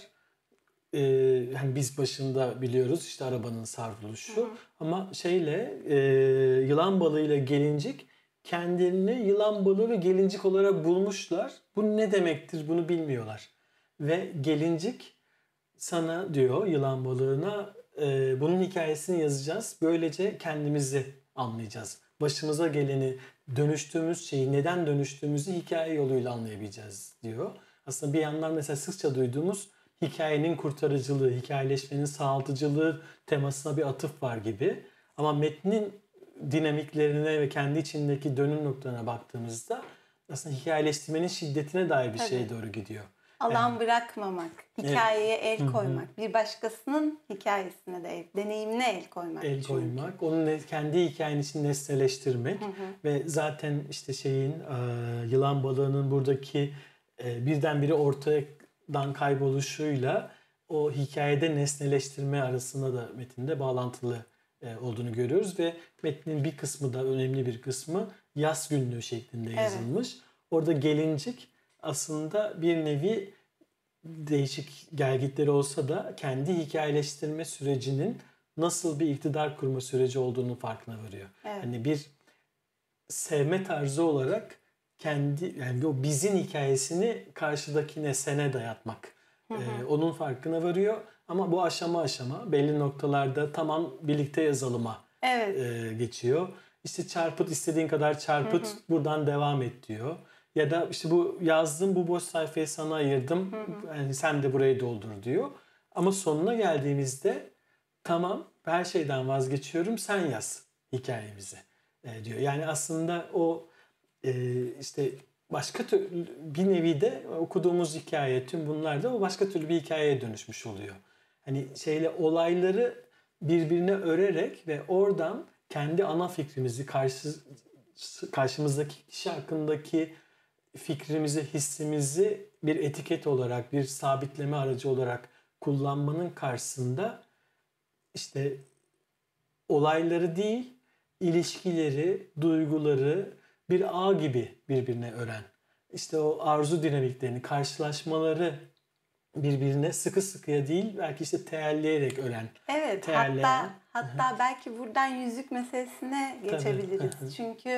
Hani biz başında biliyoruz işte arabanın savruluşu. Ama şeyle yılan balığıyla gelincik kendilerini yılan balığı ve gelincik olarak bulmuşlar. Bu ne demektir bunu bilmiyorlar. Ve gelincik sana diyor, yılan balığına, bunun hikayesini yazacağız. Böylece kendimizi anlayacağız. Başımıza geleni, dönüştüğümüz şeyi, neden dönüştüğümüzü hikaye yoluyla anlayabileceğiz diyor. Aslında bir yandan mesela sıkça duyduğumuz hikayenin kurtarıcılığı, hikayeleşmenin sağaltıcılığı temasına bir atıf var gibi. Ama metnin dinamiklerine ve kendi içindeki dönüm noktalarına baktığımızda aslında hikayeleştirmenin şiddetine dair bir şeye doğru gidiyor. Alan bırakmamak, hikayeye el koymak, bir başkasının hikayesine de deneyimine el koymak. El koymak, onun kendi hikayenin için nesneleştirmek ve zaten işte şeyin, yılan balığının buradaki birdenbire ortadan kayboluşuyla o hikayede nesneleştirme arasında da metinde bağlantılı olduğunu görüyoruz ve metnin bir kısmı da, önemli bir kısmı, yaz günlüğü şeklinde yazılmış. Orada gelincik aslında bir nevi, değişik gelgitleri olsa da, kendi hikayeleştirme sürecinin nasıl bir iktidar kurma süreci olduğunu farkına varıyor. Hani bir sevme tarzı olarak kendi, yani o bizin hikayesini karşıdakine, sene dayatmak. Onun farkına varıyor ama bu aşama aşama belli noktalarda tamam birlikte yazalıma geçiyor. İşte çarpıt, istediğin kadar çarpıt, buradan devam et diyor. Ya da işte bu yazdım, bu boş sayfayı sana ayırdım, yani sen de burayı doldur diyor. Ama sonuna geldiğimizde tamam, her şeyden vazgeçiyorum, sen yaz hikayemizi diyor. Yani aslında o işte başka türlü bir nevi de okuduğumuz hikaye, tüm bunlar da o başka türlü bir hikayeye dönüşmüş oluyor. Hani şeyle olayları birbirine örerek ve oradan kendi ana fikrimizi, karşımızdaki kişi hakkındaki fikrimizi, hissimizi bir etiket olarak, bir sabitleme aracı olarak kullanmanın karşısında işte olayları değil, ilişkileri, duyguları bir ağ gibi birbirine ören, işte o arzu dinamiklerini, karşılaşmaları birbirine sıkı sıkıya değil, belki işte teelleyerek ören. Evet, hatta belki buradan yüzük meselesine geçebiliriz. Tabii. Çünkü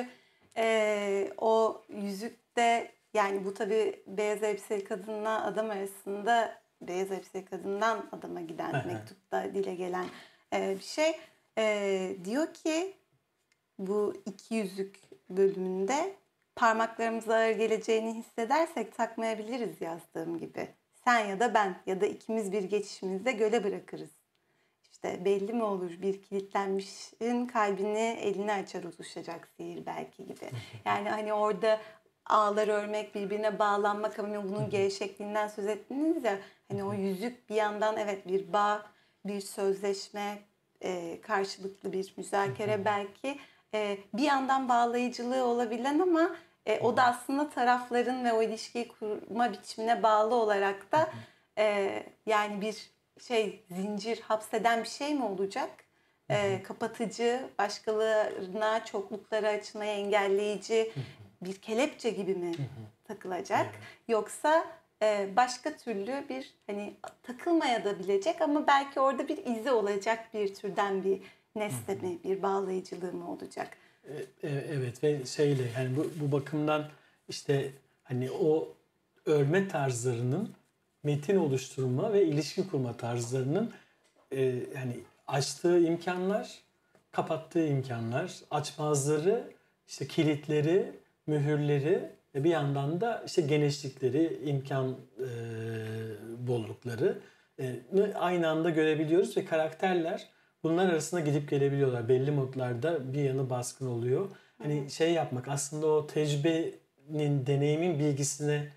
o yüzükte, yani bu tabii beyaz elbiseli kadınla adam arasında, beyaz elbiseli kadından adama giden mektupta dile gelen bir şey. Diyor ki bu iki yüzük bölümünde, parmaklarımıza ağır geleceğini hissedersek takmayabiliriz yazdığım gibi. Sen ya da ben ya da ikimiz bir geçişimizde göle bırakırız. İşte belli mi olur, bir kilitlenmişin kalbini eline açar uzuşacak sihir belki gibi. Yani hani orada ağlar örmek, birbirine bağlanmak, ama bunun gevşekliğinden söz ettiniz ya. Hani o yüzük bir yandan evet bir bağ, bir sözleşme, karşılıklı bir müzakere belki. Bir yandan bağlayıcılığı olabilen ama o da aslında tarafların ve o ilişkiyi kurma biçimine bağlı olarak da yani bir zincir, hapseden bir şey mi olacak? Kapatıcı, başkalarına, çokluklara açmayı engelleyici bir kelepçe gibi mi takılacak? Yoksa başka türlü bir, hani takılmaya da bilecek ama belki orada bir izi olacak bir türden bir nesne mi, bir bağlayıcılığı mı olacak? Evet ve şeyle yani bu bakımdan işte hani o örme tarzlarının metin oluşturma ve ilişki kurma tarzlarının yani açtığı imkanlar, kapattığı imkanlar, açmazları, işte kilitleri, mühürleri ve bir yandan da işte genişlikleri, imkan bollukları aynı anda görebiliyoruz ve karakterler bunlar arasında gidip gelebiliyorlar. Belli modlarda bir yanı baskın oluyor. Hani şey yapmak aslında o tecrübenin, deneyimin bilgisine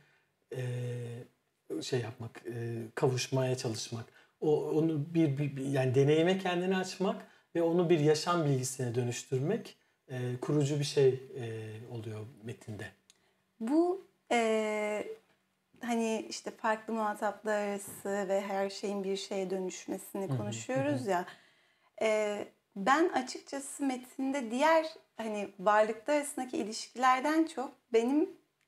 şey yapmak, kavuşmaya çalışmak. Onu yani deneyime kendini açmak ve onu bir yaşam bilgisine dönüştürmek kurucu bir şey oluyor metinde. Bu hani işte farklı muhataplar arası ve her şeyin bir şeye dönüşmesini konuşuyoruz ya. Ben açıkçası metinde diğer hani varlıklar arasındaki ilişkilerden çok benim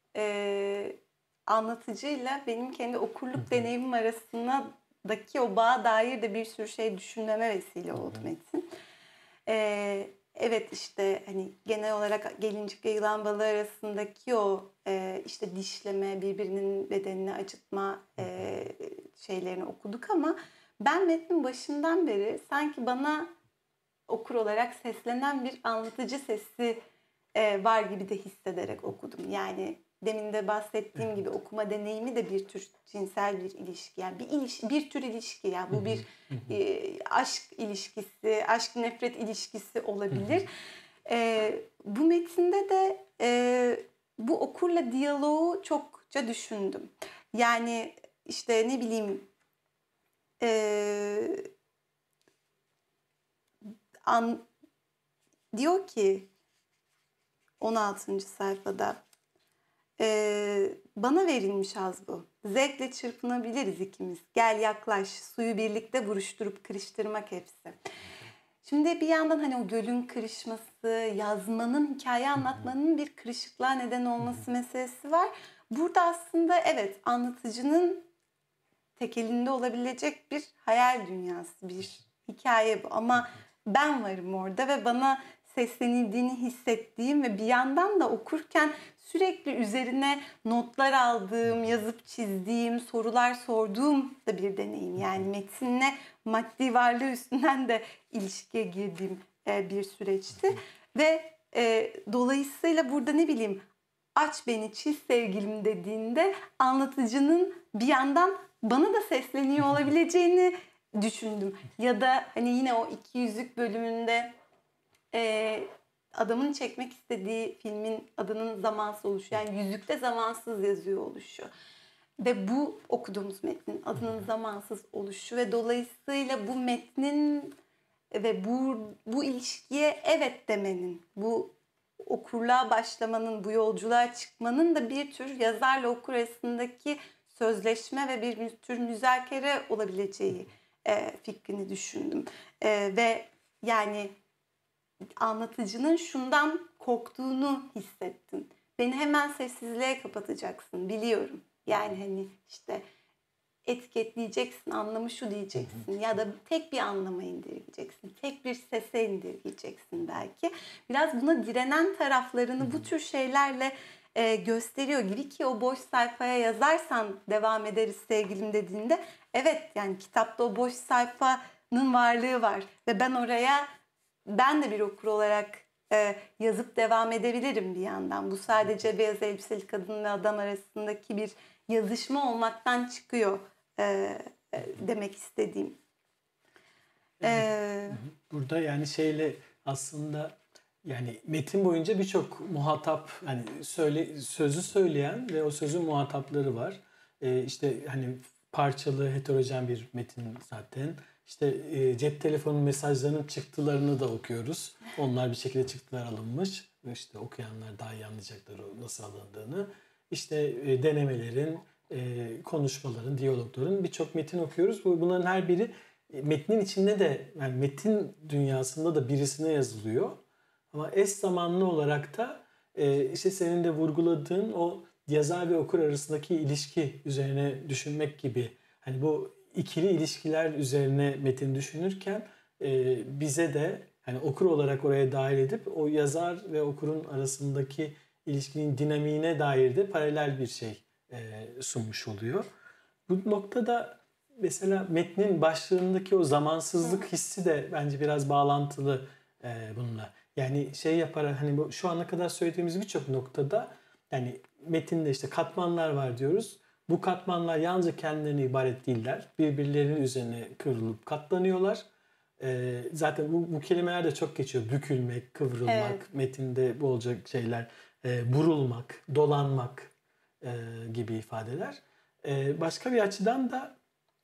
anlatıcıyla benim kendi okurluk deneyimim arasındaki o bağa dair de bir sürü şey düşünmeme vesile oldu metin. Evet işte hani genel olarak gelincikle yılan balığı arasındaki o işte dişleme, birbirinin bedenini acıtma şeylerini okuduk ama ben metnin başından beri sanki bana okur olarak seslenen bir anlatıcı sesi var gibi de hissederek okudum. Yani demin de bahsettiğim gibi okuma deneyimi de bir tür cinsel bir ilişki. Yani bir tür ilişki. Yani bu bir aşk ilişkisi, aşk nefret ilişkisi olabilir. Bu metinde de bu okurla diyaloğu çokça düşündüm. Yani işte ne bileyim diyor ki 16. sayfada bana verilmiş az bu. Zevkle çırpınabiliriz ikimiz. Gel yaklaş. Suyu birlikte buruşturup kırıştırmak hepsi. Şimdi bir yandan hani o gölün kırışması, yazmanın, hikaye anlatmanın bir kırışıklığa neden olması meselesi var. Burada aslında evet anlatıcının tek elinde olabilecek bir hayal dünyası, bir hikaye bu. Ama ben varım orada ve bana seslenildiğini hissettiğim ve bir yandan da okurken sürekli üzerine notlar aldığım, yazıp çizdiğim, sorular sorduğum da bir deneyim. Yani metinle maddi varlığı üstünden de ilişkiye girdiğim bir süreçti. Ve dolayısıyla burada ne bileyim aç beni çiz sevgilim dediğinde anlatıcının bir yandan bana da sesleniyor olabileceğini düşündüm. Ya da hani yine o 200'lük bölümünde adamın çekmek istediği filmin adının zamansız oluşu. Yani yüzükte zamansız yazıyor oluşu. Ve bu okuduğumuz metnin adının zamansız oluşu ve dolayısıyla bu metnin ve bu ilişkiye evet demenin, bu okurluğa başlamanın, bu yolculuğa çıkmanın da bir tür yazarla okur arasındaki sözleşme ve bir tür müzakere olabileceği fikrini düşündüm. Ve yani anlatıcının şundan korktuğunu hissettim. Beni hemen sessizliğe kapatacaksın biliyorum. Yani hani işte etiketleyeceksin, anlamı şu diyeceksin ya da tek bir anlama indirgeyeceksin, tek bir sese indirgeyeceksin belki. Biraz buna direnen taraflarını bu tür şeylerle gösteriyor gibi ki o boş sayfaya yazarsan devam ederiz sevgilim dediğinde evet yani kitapta o boş sayfanın varlığı var ve ben oraya ben de bir okur olarak yazıp devam edebilirim bir yandan. Bu sadece beyaz elbiseli kadın ve adam arasındaki bir yazışma olmaktan çıkıyor demek istediğim. Burada yani şeyle aslında yani metin boyunca birçok muhatap hani sözü söyleyen ve o sözün muhatapları var. İşte hani parçalı heterojen bir metin zaten. İşte cep telefonu mesajlarının çıktılarını da okuyoruz. Onlar bir şekilde çıktılar alınmış. İşte okuyanlar daha iyi anlayacaklar nasıl alındığını. İşte denemelerin, konuşmaların, diyalogların birçok metin okuyoruz. Bunların her biri metnin içinde de yani metin dünyasında da birisine yazılıyor. Ama eş zamanlı olarak da işte senin de vurguladığın o yazar ve okur arasındaki ilişki üzerine düşünmek gibi. Hani bu ikili ilişkiler üzerine metin düşünürken bize de hani okur olarak oraya dahil edip o yazar ve okurun arasındaki ilişkinin dinamiğine dair de paralel bir şey sunmuş oluyor. Bu noktada mesela metnin başlığındaki o zamansızlık hissi de bence biraz bağlantılı bununla. Yani şey yaparak hani bu şu ana kadar söylediğimiz birçok noktada yani metinde işte katmanlar var diyoruz. Bu katmanlar yalnızca kendilerine ibaret değiller. Birbirlerinin üzerine kırılıp katlanıyorlar. Zaten bu kelimeler de çok geçiyor. Bükülmek, kıvrılmak, Evet. metinde bu olacak şeyler. Burulmak, dolanmak gibi ifadeler. Başka bir açıdan da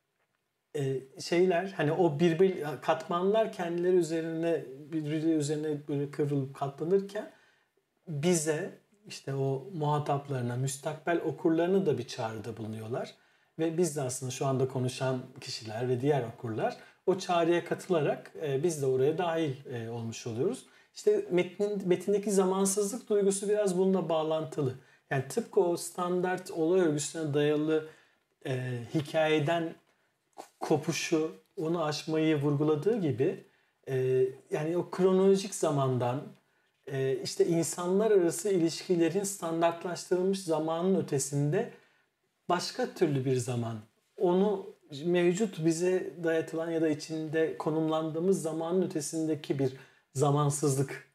şeyler hani o katmanlar kendileri üzerine birbiri üzerine böyle kıvrılıp katlanırken bize işte o muhataplarına, müstakbel okurlarına da bir çağrıda bulunuyorlar. Ve biz de aslında şu anda konuşan kişiler ve diğer okurlar o çağrıya katılarak biz de oraya dahil olmuş oluyoruz. İşte metindeki zamansızlık duygusu biraz bununla bağlantılı. Yani tıpkı o standart olay örgüsüne dayalı hikayeden kopuşu, onu aşmayı vurguladığı gibi yani o kronolojik zamandan işte insanlar arası ilişkilerin standartlaştırılmış zamanın ötesinde başka türlü bir zaman. Onu mevcut bize dayatılan ya da içinde konumlandığımız zamanın ötesindeki bir zamansızlık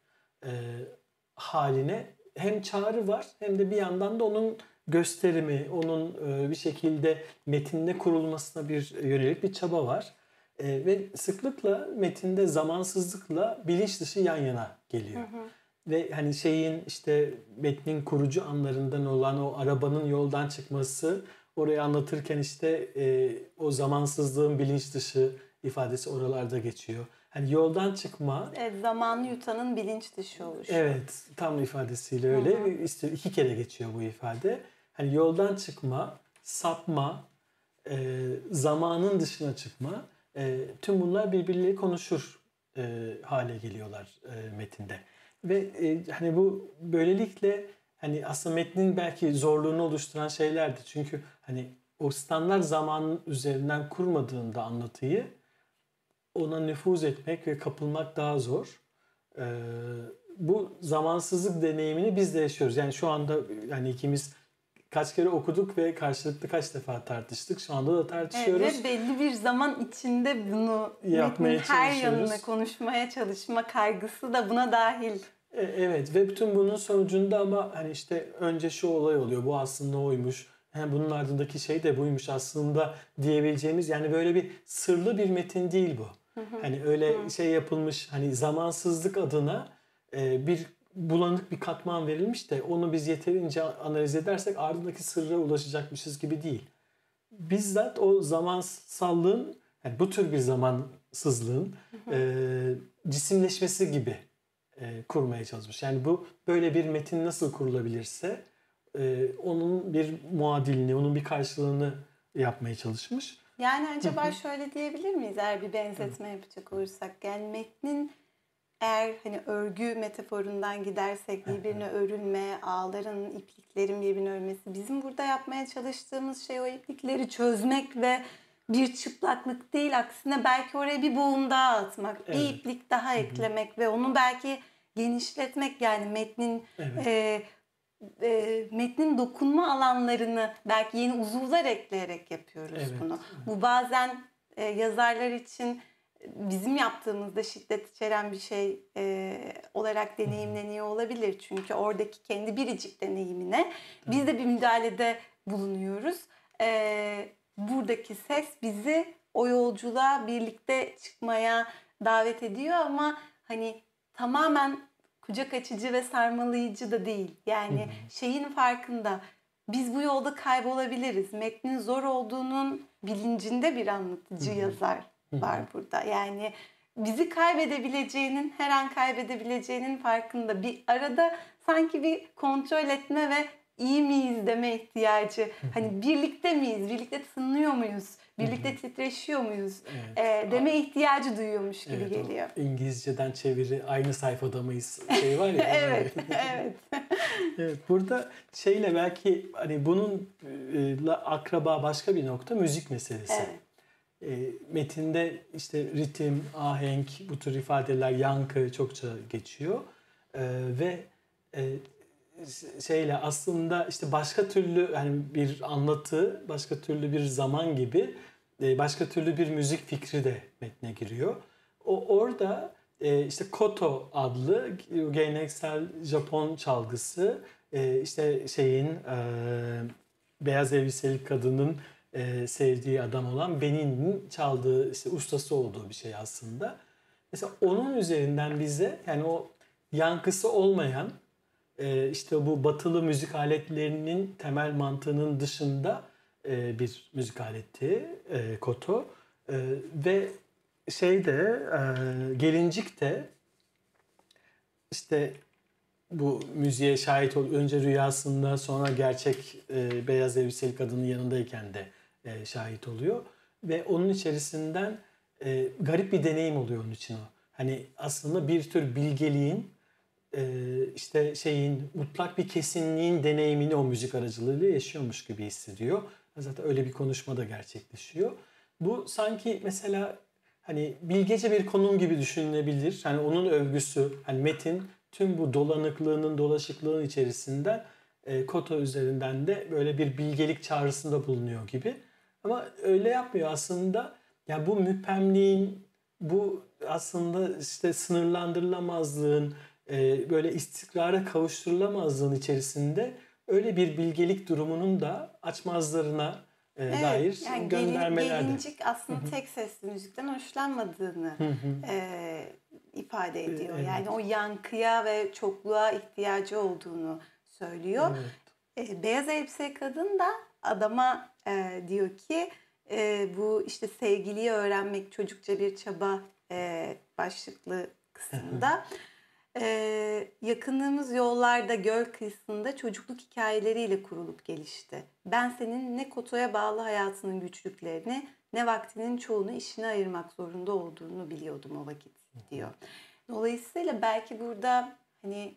haline hem çağrı var hem de bir yandan da onun gösterimi, onun bir şekilde metinde kurulmasına yönelik bir çaba var. Ve sıklıkla metinde zamansızlıkla bilinç dışı yan yana geliyor. Ve hani işte metnin kurucu anlarından olan o arabanın yoldan çıkması orayı anlatırken işte o zamansızlığın bilinç dışı ifadesi oralarda geçiyor. Hani yoldan çıkma. Evet, zamanı yutanın bilinç dışı oluşu. Evet, tam ifadesiyle öyle. İşte 2 kere geçiyor bu ifade. Hani yoldan çıkma, sapma, zamanın dışına çıkma. Tüm bunlar birbirleriyle konuşur hale geliyorlar metinde. Ve hani bu böylelikle hani aslında metnin belki zorluğunu oluşturan şeylerdi. Çünkü hani o standart zamanın üzerinden kurmadığında anlatıyı ona nüfuz etmek ve kapılmak daha zor. Bu zamansızlık deneyimini biz de yaşıyoruz. Yani şu anda yani ikimiz kaç kere okuduk ve karşılıklı kaç defa tartıştık. Şu anda da tartışıyoruz. Evet, ve belli bir zaman içinde bunu yapmaya metnin her çalışıyoruz. yanına konuşmaya çalışma kaygısı da buna dahil. Evet ve bütün bunun sonucunda ama hani işte önce şu olay oluyor. Bu aslında oymuş. Bunun ardındaki şey de buymuş aslında diyebileceğimiz yani böyle bir sırlı bir metin değil bu. Hani öyle şey yapılmış hani zamansızlık adına bir bulanık bir katman verilmiş de onu biz yeterince analiz edersek ardındaki sırra ulaşacakmışız gibi değil. Bizzat o zamansallığın yani bu tür bir zamansızlığın cisimleşmesi gibi kurmaya çalışmış. Yani bu böyle bir metin nasıl kurulabilirse onun bir muadilini, onun bir karşılığını yapmaya çalışmış. Yani acaba şöyle diyebilir miyiz eğer bir benzetme yapacak olursak? Yani metnin eğer hani örgü metaforundan gidersek birbirine örülme, ağların, ipliklerin birbirine örmesi. Bizim burada yapmaya çalıştığımız şey o iplikleri çözmek ve bir çıplaklık değil. Aksine belki oraya bir boğum daha atmak, bir iplik daha eklemek ve onu belki genişletmek. Yani metnin dokunma alanlarını belki yeni uzuvlar ekleyerek yapıyoruz bunu. Bu bazen yazarlar için bizim yaptığımızda şiddet içeren bir şey olarak deneyimleniyor olabilir. Çünkü oradaki kendi biricik deneyimine biz de bir müdahalede bulunuyoruz. Buradaki ses bizi o yolculuğa birlikte çıkmaya davet ediyor ama hani tamamen kucak açıcı ve sarmalayıcı da değil. Yani şeyin farkında. Biz bu yolda kaybolabiliriz. Metnin zor olduğunun bilincinde bir anlatıcı yazar var burada. Yani bizi kaybedebileceğinin, her an kaybedebileceğinin farkında. Bir arada sanki bir kontrol etme ve iyi miyiz deme ihtiyacı. Hani birlikte miyiz? Birlikte tınlıyor muyuz? Birlikte titreşiyor muyuz? Deme ihtiyacı duyuyormuş gibi geliyor. İngilizceden çeviri aynı sayfada mıyız şey var ya. Evet. Evet, burada şeyle belki hani bununla akraba başka bir nokta müzik meselesi. Evet. Metinde işte ritim, ahenk, bu tür ifadeler, yankı çokça geçiyor. Ve şeyle aslında işte başka türlü yani bir anlatı, başka türlü bir zaman gibi başka türlü bir müzik fikri de metne giriyor. Orada işte koto adlı geleneksel Japon çalgısı işte beyaz elbiseli kadının sevdiği adam olan Benin'in çaldığı işte ustası olduğu bir şey aslında. Mesela onun üzerinden bize yani o yankısı olmayan işte bu batılı müzik aletlerinin temel mantığının dışında bir müzik aleti koto. Ve gelincik de işte bu müziğe şahit ol. Önce rüyasında sonra gerçek beyaz elbiseli kadının yanındayken de şahit oluyor. Ve onun içerisinden garip bir deneyim oluyor onun için o. Hani aslında bir tür bilgeliğin işte mutlak bir kesinliğin deneyimini o müzik aracılığıyla yaşıyormuş gibi hissediyor. Zaten öyle bir konuşma da gerçekleşiyor. Bu sanki mesela hani bilgece bir konum gibi düşünülebilir. Hani onun övgüsü, hani metin tüm bu dolanıklığının, dolaşıklığın içerisinden Koto üzerinden de böyle bir bilgelik çağrısında bulunuyor gibi. Ama öyle yapmıyor aslında. Yani bu müphemliğin, bu aslında işte sınırlandırılamazlığın, böyle istikrara kavuşturulamazlığın içerisinde öyle bir bilgelik durumunun da açmazlarına dair yani göndermeler de. Gelincik aslında tek sesli müzikten hoşlanmadığını ifade ediyor. Evet. Yani o yankıya ve çokluğa ihtiyacı olduğunu söylüyor. Evet. Beyaz elbiseli kadın da adama diyor ki bu işte sevgiliyi öğrenmek çocukça bir çaba başlıklı kısımda. Yakınlığımız yollarda, göl kıyısında çocukluk hikayeleriyle kurulup gelişti. Ben senin ne Koto'ya bağlı hayatının güçlüklerini ne vaktinin çoğunu işine ayırmak zorunda olduğunu biliyordum o vakit diyor. Dolayısıyla belki burada hani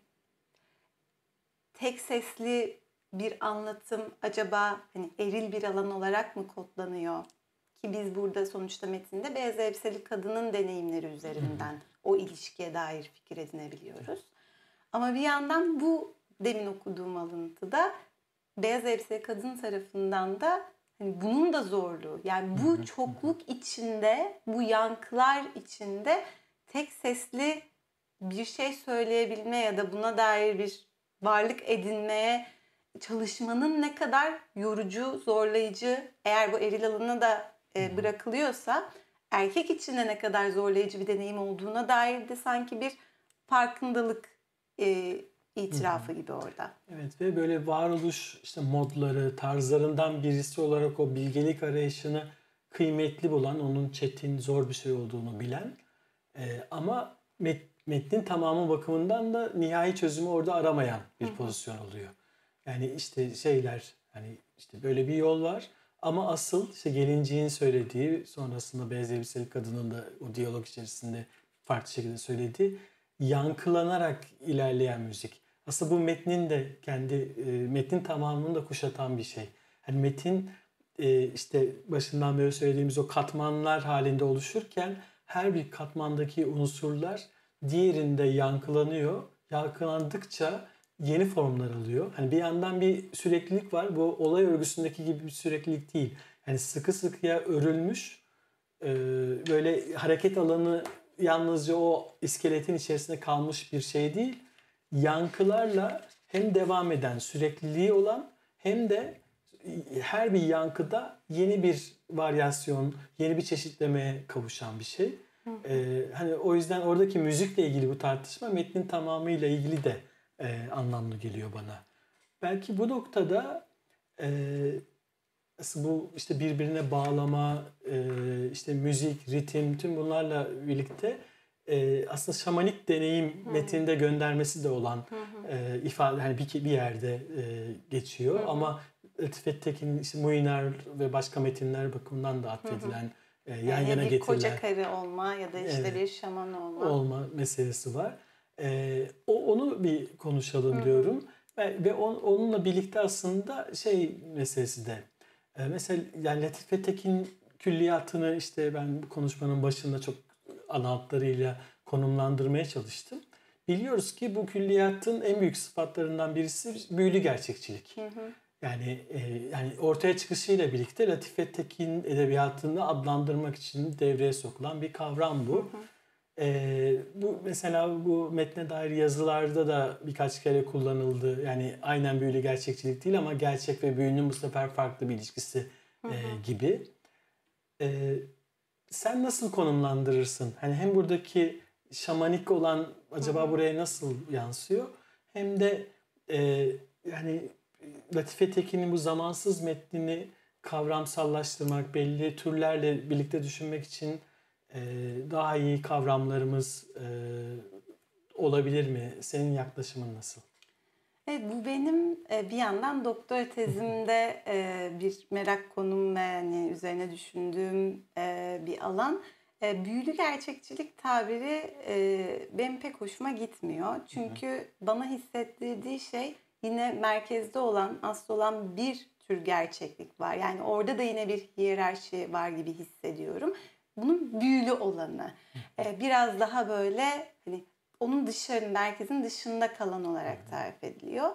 tek sesli bir anlatım acaba hani eril bir alan olarak mı kodlanıyor? Ki biz burada sonuçta metinde beyaz elbiseli kadının deneyimleri üzerinden o ilişkiye dair fikir edinebiliyoruz. Ama bir yandan bu demin okuduğum alıntıda beyaz elbiseli kadın tarafından da hani bunun da zorluğu. Yani bu çokluk içinde, bu yankılar içinde tek sesli bir şey söyleyebilme ya da buna dair bir varlık edinmeye çalışmanın ne kadar yorucu, zorlayıcı, eğer bu eril alanına da bırakılıyorsa erkek için de ne kadar zorlayıcı bir deneyim olduğuna dair de sanki bir farkındalık itirafı gibi orada. Evet ve böyle varoluş işte modları, tarzlarından birisi olarak o bilgelik arayışını kıymetli bulan, onun çetin, zor bir şey olduğunu bilen ama metnin tamamı bakımından da nihai çözümü orada aramayan bir pozisyon oluyor. Yani işte hani işte böyle bir yol var ama asıl işte gelinciğin söylediği, sonrasında beyaz elbiseli kadının da o diyalog içerisinde farklı şekilde söylediği yankılanarak ilerleyen müzik. Aslında bu metnin de metnin tamamını da kuşatan bir şey. Yani metin işte başından beri söylediğimiz o katmanlar halinde oluşurken her bir katmandaki unsurlar diğerinde yankılanıyor. Yankılandıkça yeni formlar alıyor. Hani bir yandan bir süreklilik var. Bu olay örgüsündeki gibi bir süreklilik değil. Yani sıkı sıkıya örülmüş böyle hareket alanı yalnızca o iskeletin içerisinde kalmış bir şey değil. Yankılarla hem devam eden sürekliliği olan hem de her bir yankıda yeni bir varyasyon, yeni bir çeşitlemeye kavuşan bir şey. Hani o yüzden oradaki müzikle ilgili bu tartışma metnin tamamıyla ilgili de anlamlı geliyor bana. Belki bu noktada bu işte birbirine bağlama, işte müzik, ritim tüm bunlarla birlikte aslında şamanik deneyim metinde göndermesi de olan ifade hani bir yerde geçiyor ama Latifet Tekin'in işte Muinar ve başka metinler bakımından da atfedilen yan yana getirilen koca karı olma ya da işte bir şaman olma meselesi var. Onu bir konuşalım diyorum. Ve onunla birlikte aslında meselesi de mesela yani Latife Tekin külliyatını işte ben bu konuşmanın başında çok ana hatlarıyla konumlandırmaya çalıştım. Biliyoruz ki bu külliyatın en büyük sıfatlarından birisi büyülü gerçekçilik. Yani ortaya çıkışıyla birlikte Latife Tekin edebiyatını adlandırmak için devreye sokulan bir kavram bu. Bu mesela bu metne dair yazılarda da birkaç kere kullanıldı. Yani aynen büyülü gerçekçilik değil ama gerçek ve büyünün bu sefer farklı bir ilişkisi gibi. Sen nasıl konumlandırırsın? Hani hem buradaki şamanik olan acaba buraya nasıl yansıyor? Hem de yani Latife Tekin'in bu zamansız metnini kavramsallaştırmak, belli türlerle birlikte düşünmek için daha iyi kavramlarımız olabilir mi? Senin yaklaşımın nasıl? Evet, bu benim bir yandan doktora tezimde bir merak konum ve yani üzerine düşündüğüm bir alan. Büyülü gerçekçilik tabiri benim pek hoşuma gitmiyor. Çünkü bana hissettirdiği şey yine merkezde olan, asıl olan bir tür gerçeklik var. Yani orada da yine bir hiyerarşi var gibi hissediyorum. Bunun büyülü olanı. Biraz daha böyle hani onun dışarı, merkezin dışında kalan olarak tarif ediliyor.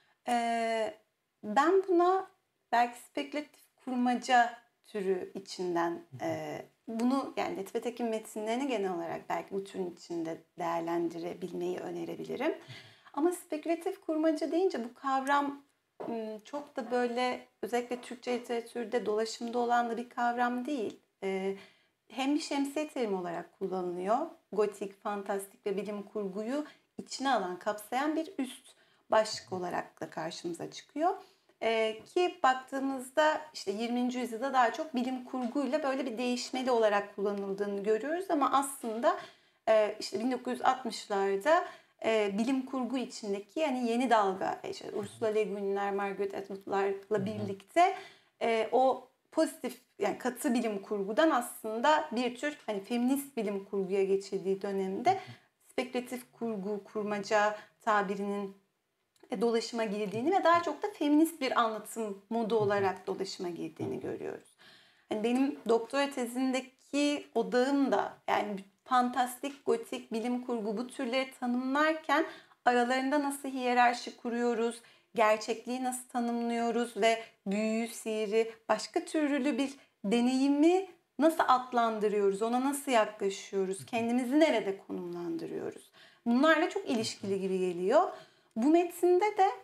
Ben buna belki spekülatif kurmaca türü içinden bunu yani Latife Tekin metinlerini genel olarak belki bu türün içinde değerlendirebilmeyi önerebilirim. Ama spekülatif kurmaca deyince bu kavram çok da böyle özellikle Türkçe literatürde dolaşımda olan da bir kavram değil. Hem bir şemsiye terimi olarak kullanılıyor. Gotik, fantastik ve bilim kurguyu içine alan, kapsayan bir üst başlık olarak da karşımıza çıkıyor. Ki baktığımızda işte 20. yüzyılda daha çok bilim kurguyla böyle bir değişmeli olarak kullanıldığını görüyoruz. Ama aslında işte 1960'larda bilim kurgu içindeki yani yeni dalga, işte Ursula Le Guin'ler, Margaret Atwood'larla birlikte o pozitif yani katı bilim kurgudan aslında bir tür hani feminist bilim kurguya geçildiği dönemde spekülatif kurgu, kurmaca tabirinin dolaşıma girdiğini ve daha çok da feminist bir anlatım modu olarak dolaşıma girdiğini görüyoruz. Yani benim doktora tezindeki odağım da yani fantastik, gotik, bilim kurgu bu türleri tanımlarken aralarında nasıl hiyerarşi kuruyoruz, gerçekliği nasıl tanımlıyoruz ve büyüyü, sihiri, başka türlü bir deneyimi nasıl adlandırıyoruz, ona nasıl yaklaşıyoruz, kendimizi nerede konumlandırıyoruz. Bunlarla çok ilişkili gibi geliyor. Bu metinde de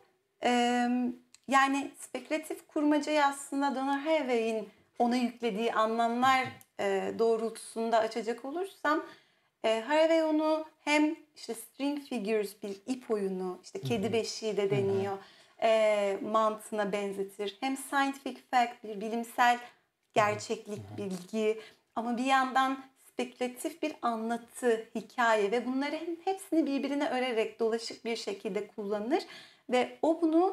yani spekülatif kurmacayı aslında Donna Haraway'in ona yüklediği anlamlar doğrultusunda açacak olursam Haraway onu hem işte string figures bir ip oyunu işte kedi beşiği de deniyor mantığına benzetir. Hem scientific fact bir bilimsel gerçeklik bilgi ama bir yandan spekülatif bir anlatı, hikaye ve bunların hepsini birbirine örerek dolaşık bir şekilde kullanır ve o bunu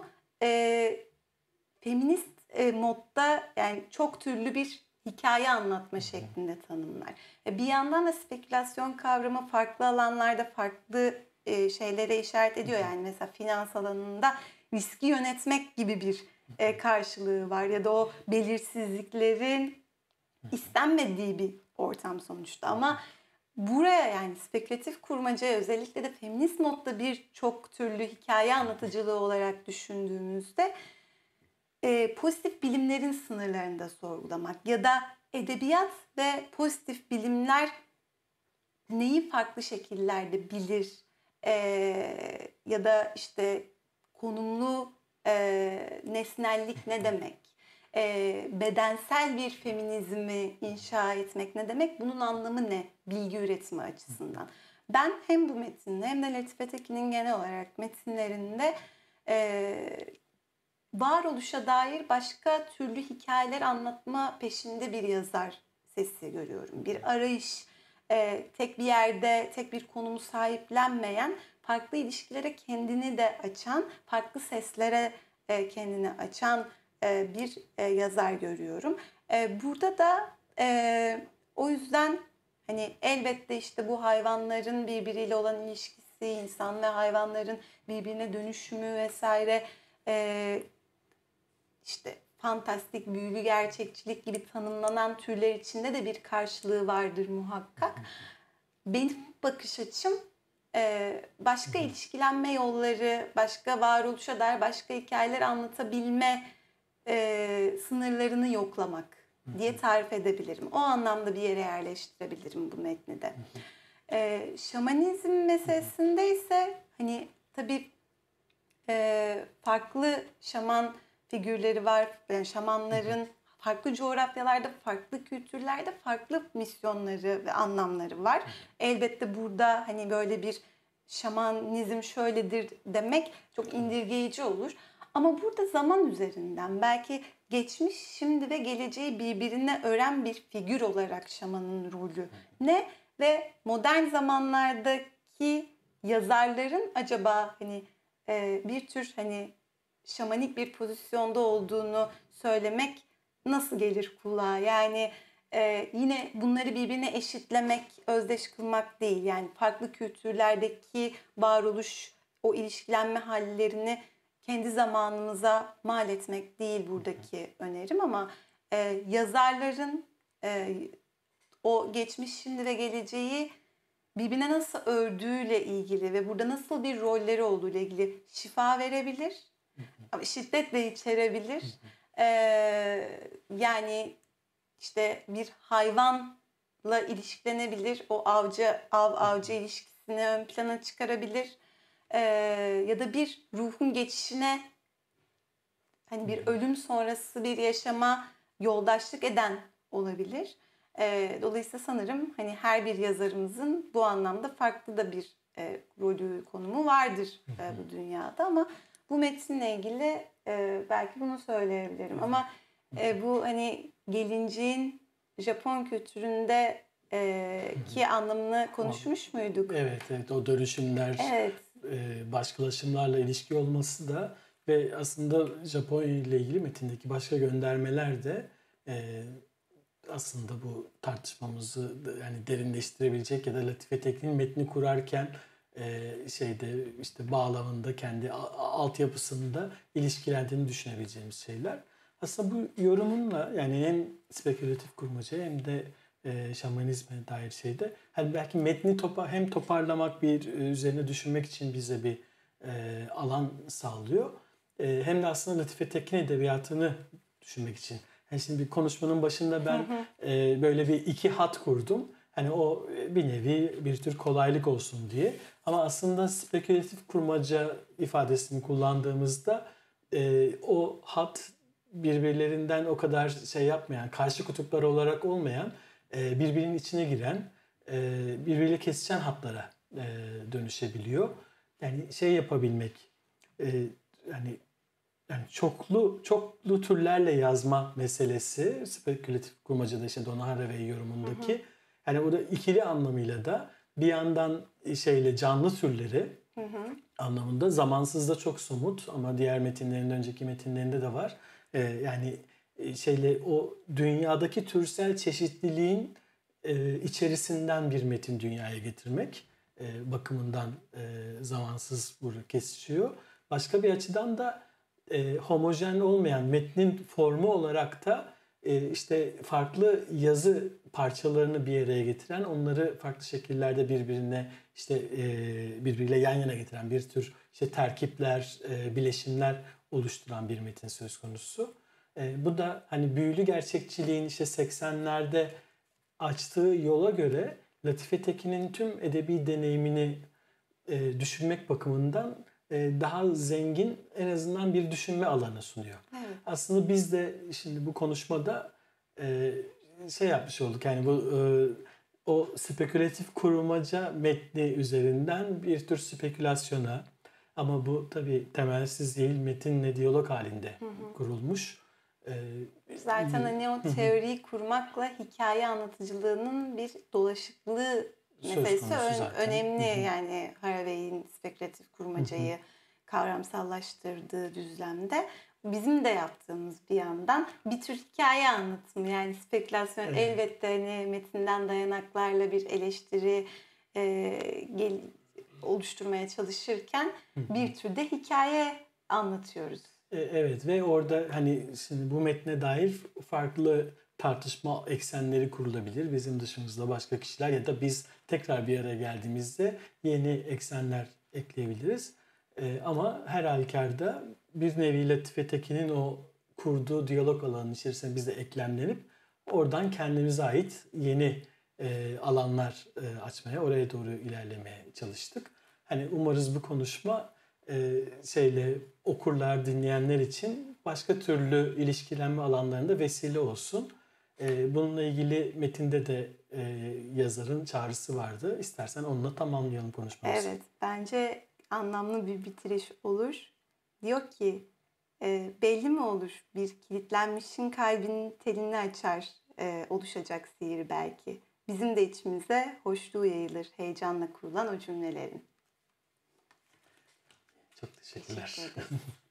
feminist modda yani çok türlü bir hikaye anlatma şeklinde tanımlar. Bir yandan da spekülasyon kavramı farklı alanlarda farklı şeylere işaret ediyor. Yani mesela finans alanında riski yönetmek gibi bir karşılığı var ya da o belirsizliklerin istenmediği bir ortam sonuçta. Ama buraya yani spekülatif kurmacaya özellikle de feminist modda bir çok türlü hikaye anlatıcılığı olarak düşündüğümüzde pozitif bilimlerin sınırlarını da sorgulamak ya da edebiyat ve pozitif bilimler neyi farklı şekillerde bilir ya da işte konumlu nesnellik ne demek? Bedensel bir feminizmi inşa etmek ne demek? Bunun anlamı ne? Bilgi üretimi açısından. Ben hem bu metinde hem de Latife Tekin'in genel olarak metinlerinde varoluşa dair başka türlü hikayeler anlatma peşinde bir yazar sesi görüyorum. Bir arayış, tek bir yerde, tek bir konumu sahiplenmeyen, farklı ilişkilere kendini de açan, farklı seslere kendini açan bir yazar görüyorum. Burada da o yüzden hani elbette işte bu hayvanların birbiriyle olan ilişkisi, insan ve hayvanların birbirine dönüşümü vesaire işte fantastik, büyülü gerçekçilik gibi tanımlanan türler içinde de bir karşılığı vardır muhakkak. Benim bakış açım başka ilişkilenme yolları, başka varoluşa dair başka hikayeler anlatabilme sınırlarını yoklamak diye tarif edebilirim. O anlamda bir yere yerleştirebilirim bu metni de. Şamanizm meselesinde ise hani tabii farklı şaman figürleri var. Yani şamanların farklı coğrafyalarda, farklı kültürlerde farklı misyonları ve anlamları var. Elbette burada hani böyle bir şamanizm şöyledir demek çok indirgeyici olur. Ama burada zaman üzerinden belki geçmiş, şimdi ve geleceği birbirine ören bir figür olarak şamanın rolü ne? Ve modern zamanlardaki yazarların acaba hani bir tür hani şamanik bir pozisyonda olduğunu söylemek nasıl gelir kulağa? Yani yine bunları birbirine eşitlemek, özdeş kılmak değil. Yani farklı kültürlerdeki varoluş, o ilişkilenme hallerini kendi zamanımıza mal etmek değil buradaki önerim. Ama yazarların o geçmiş, şimdi ve geleceği birbirine nasıl ördüğüyle ilgili ve burada nasıl bir rolleri olduğuyla ilgili şifa verebilir. Ama şiddet de içerebilir. Yani işte bir hayvanla ilişkilenebilir. O avcı ilişkisini ön plana çıkarabilir. Ya da bir ruhun geçişine hani bir ölüm sonrası bir yaşama yoldaşlık eden olabilir. Dolayısıyla sanırım hani her bir yazarımızın bu anlamda farklı da bir rolü, konumu vardır bu dünyada. Ama bu metinle ilgili belki bunu söyleyebilirim. Ama bu hani gelinciğin Japon kültüründe ki anlamını konuşmuş muyduk? Evet, o dönüşümler, Evet. başkalaşımlarla ilişki olması da ve aslında Japonya ile ilgili metindeki başka göndermeler de aslında bu tartışmamızı yani derinleştirebilecek ya da Latife Tekin'in metni kurarken işte bağlamında kendi altyapısında ilişkilendiğini düşünebileceğimiz şeyler. Aslında bu yorumunla yani hem spekülatif kurmaca hem de şamanizme dair şeyde hani belki metni hem toparlamak üzerine düşünmek için bize bir alan sağlıyor. Hem de aslında Latife Tekin edebiyatını düşünmek için. Yani şimdi bir konuşmanın başında ben böyle bir iki hat kurdum. Hani o bir nevi bir tür kolaylık olsun diye. Ama aslında spekülatif kurmaca ifadesini kullandığımızda o hat birbirlerinden o kadar yapmayan, karşı kutuplar olarak olmayan, birbirinin içine giren, birbiriyle kesişen hatlara dönüşebiliyor. Yani yapabilmek, yani çoklu türlerle yazma meselesi spekülatif kurmacada işte Donna Haraway yorumundaki yani o da ikili anlamıyla da bir yandan canlı türleri anlamında zamansızda çok somut ama diğer metinlerin önceki metinlerinde de var. Yani o dünyadaki türsel çeşitliliğin içerisinden bir metin dünyaya getirmek bakımından zamansız burada kesişiyor. Başka bir açıdan da homojen olmayan metnin formu olarak da işte farklı yazı parçalarını bir araya getiren, onları farklı şekillerde birbiriyle yan yana getiren bir tür terkipler, bileşimler oluşturan bir metin söz konusu. Bu da hani büyülü gerçekçiliğin 80'lerde açtığı yola göre Latife Tekin'in tüm edebi deneyimini düşünmek bakımından daha zengin en azından bir düşünme alanı sunuyor. Evet. Aslında biz de şimdi bu konuşmada yapmış olduk. Yani bu o spekülatif kurmaca metni üzerinden bir tür spekülasyona ama bu tabii temelsiz değil, metinle diyalog halinde kurulmuş. Zaten hani o teoriyi kurmakla hikaye anlatıcılığının bir dolaşıklığı meselesi önemli. Yani Haraway'in spekülatif kurmacayı kavramsallaştırdığı düzlemde bizim de yaptığımız bir yandan bir tür hikaye anlatımı, yani spekülasyon elbette hani metinden dayanaklarla bir eleştiri oluşturmaya çalışırken bir tür de hikaye anlatıyoruz. Evet ve orada hani şimdi bu metne dair farklı tartışma eksenleri kurulabilir. Bizim dışımızda başka kişiler ya da biz tekrar bir araya geldiğimizde yeni eksenler ekleyebiliriz. Ama her halükarda bir nevi Latife Tekin'in o kurduğu diyalog alanının içerisine biz de eklemlenip oradan kendimize ait yeni alanlar açmaya, oraya doğru ilerlemeye çalıştık. Hani umarız bu konuşma okurlar, dinleyenler için başka türlü ilişkilenme alanlarında vesile olsun. Bununla ilgili metinde de yazarın çağrısı vardı. İstersen onunla tamamlayalım konuşmamızı. Evet, bence anlamlı bir bitiriş olur. Diyor ki, belli mi olur bir kilitlenmişin kalbinin telini açar oluşacak sihir belki. Bizim de içimize hoşluğu yayılır heyecanla kurulan o cümlelerin. Çok teşekkürler. Teşekkür ederim.